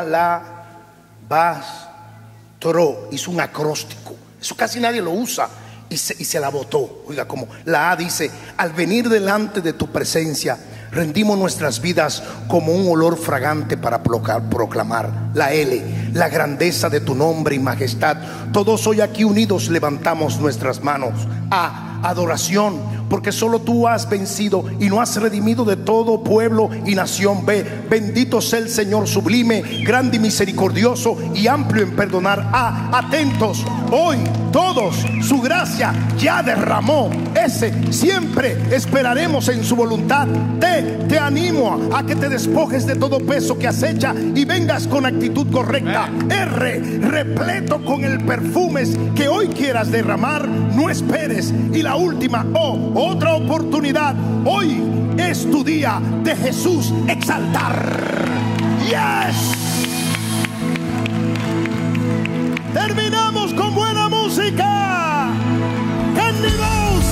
Alabatro, hizo un acróstico. Eso casi nadie lo usa y se, y se la botó. Oiga, como la A dice: al venir delante de tu presencia, rendimos nuestras vidas como un olor fragante para proclamar. La L, la grandeza de tu nombre y majestad. Todos hoy aquí unidos levantamos nuestras manos. A, adoración, porque solo tú has vencido y no has redimido de todo pueblo y nación. B, bendito sea el Señor sublime, grande y misericordioso y amplio en perdonar. A, atentos, hoy todos su gracia ya derramó. S, siempre esperaremos en su voluntad. T, te animo a que te despojes de todo peso que acecha y vengas con actitud correcta. R, repleto con el perfume que hoy quieras derramar, no esperes. Y la última, O, otra oportunidad. Hoy es tu día de Jesús exaltar. Yes. Terminamos con buena música. Candidos.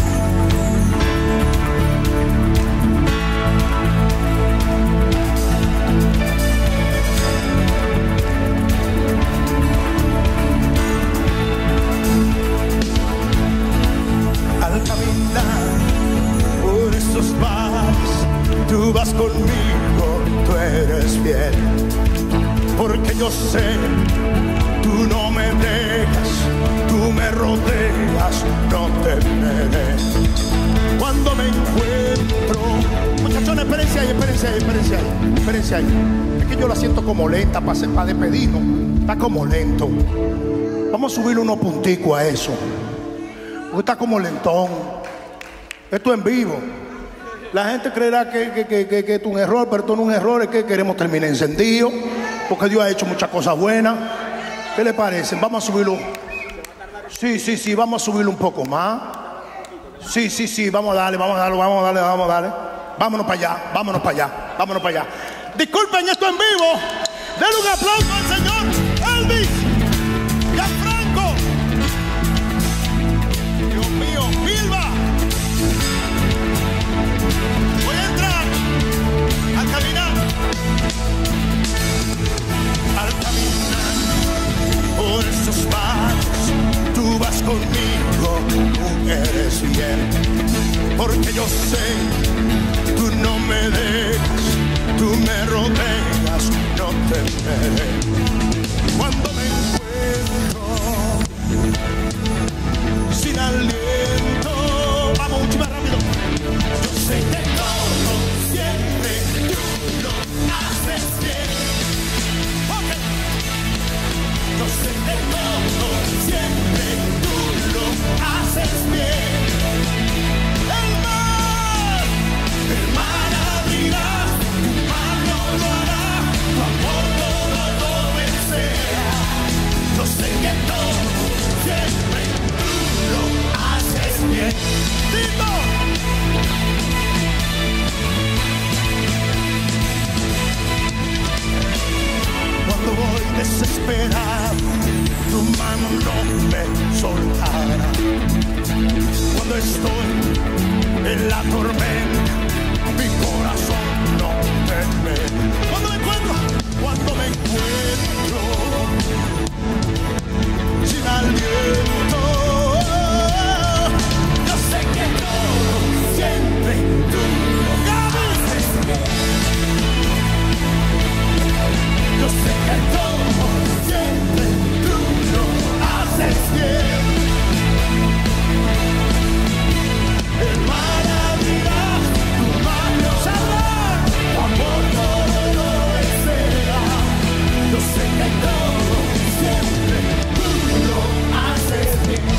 Al caminar por estos mares, tú vas conmigo, tú eres fiel, porque yo sé, tú tú no me dejas, tú me rodeas, no temeré. Cuando me encuentro, muchachones, espérense ahí, espérense ahí, espérense ahí, espérense ahí. Es que yo la siento como lenta para, para despedirnos. Está como lento. Vamos a subirle unos punticos a eso. Porque está como lentón. Esto en vivo. La gente creerá que, que, que, que, que esto es un error, pero esto no es un error, es que queremos terminar encendido, porque Dios ha hecho muchas cosas buenas. ¿Qué le parece? Vamos a subirlo. Sí, sí, sí, vamos a subirlo un poco más. Sí, sí, sí, vamos a darle, vamos a darle, vamos a darle, vamos a darle. Vámonos para allá, vámonos para allá, vámonos para allá. Disculpen esto en vivo. Denle un aplauso al señor Elvis Gianfranco. Dios mío, Vilma. Voy a entrar al caminar, al caminar por esos barrios. Tú vas conmigo, tú eres fiel, porque yo sé, tú no me dejas, tú me rodeas, no temeré. Cuando me encuentro sin aliento, vamos, última rápido. Yo sé que todo siempre tú lo haces bien. Okay. Yo sé que todo siempre tú lo haces bien. El mar, el mar abrirá, tu mano lo hará, tu amor todo lo vencerá. Yo sé que todo siempre tú lo haces bien. ¡Tito! Cuando voy desesperado, tu mano no me soltará. Cuando estoy en la tormenta, mi corazón no teme. Cuando me encuentro, cuando me encuentro sin aliento, yo sé que todo siempre tú lo haces bien. Yo sé que todo siempre tú lo haces bien. El mar abrirá, tu mano sabrá, tu amor todo lo vencerá. Yo sé que todo siempre tú lo haces bien.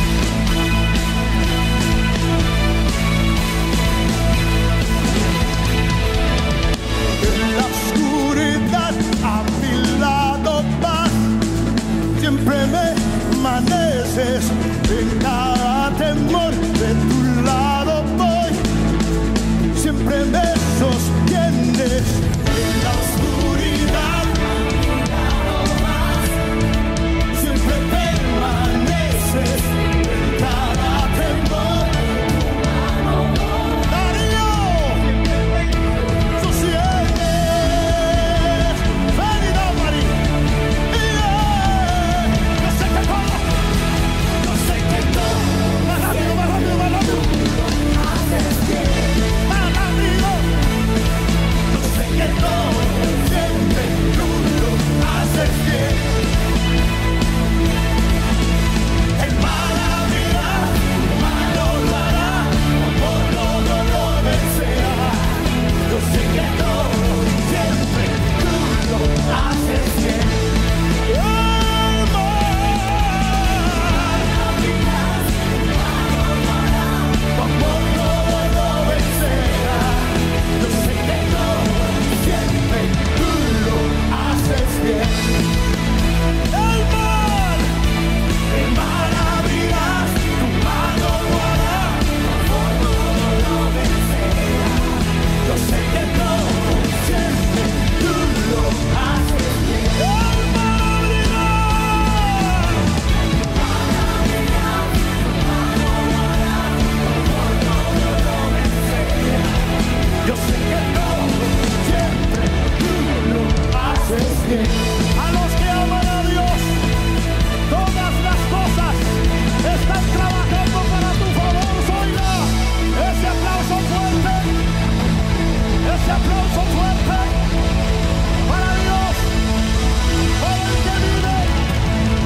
En la oscuridad a mi lado vas, siempre me amaneces, en cada temor de tu lado voy, siempre me sostienes. En la oscuridad a mi lado vas, siempre permaneces, en cada temor de tu lado voy. Darío, sostienes. Venida María, yeah. Yo sé que todo, yo sé que todo, más rápido, más rápido, más rápido. Haces bien, más rápido. Yo sé que todo siempre tú lo haces bien. El mar abrirá, tu mano lo hará, por todo lo vencerá. Yo sé que todo siempre tú lo haces bien. El mar abrirá, tu mano lo hará, tu amor todo lo vencerá. Yo sé que todo siempre tú lo haces bien. El mar, el mar abrirá, tu mano lo hará, tu amor todo lo vencerá. Yo sé que todo siempre tú lo haces bien. El mar abrirá, tu mano lo hará, tu amor todo lo vencerá. Yo sé que todo siempre tú lo haces bien. A los que aman a Dios, todas las cosas están trabajando para tu favor. Oiga, ese aplauso fuerte, ese aplauso fuerte para Dios, para el que vive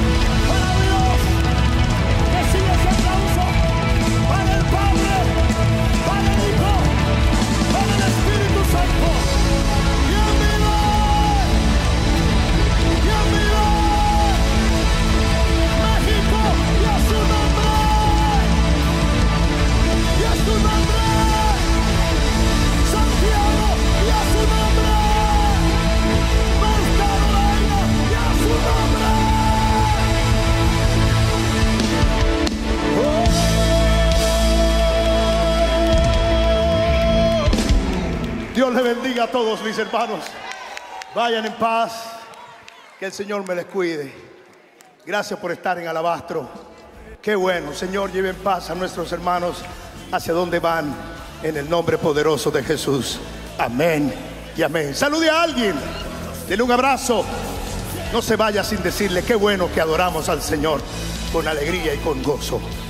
les bendiga a todos mis hermanos. Vayan en paz. Que el Señor me les cuide. Gracias por estar en Alabastro. Qué bueno. Señor, lleve en paz a nuestros hermanos hacia donde van, en el nombre poderoso de Jesús. Amén y amén. Salude a alguien. Dele un abrazo. No se vaya sin decirle qué bueno que adoramos al Señor con alegría y con gozo.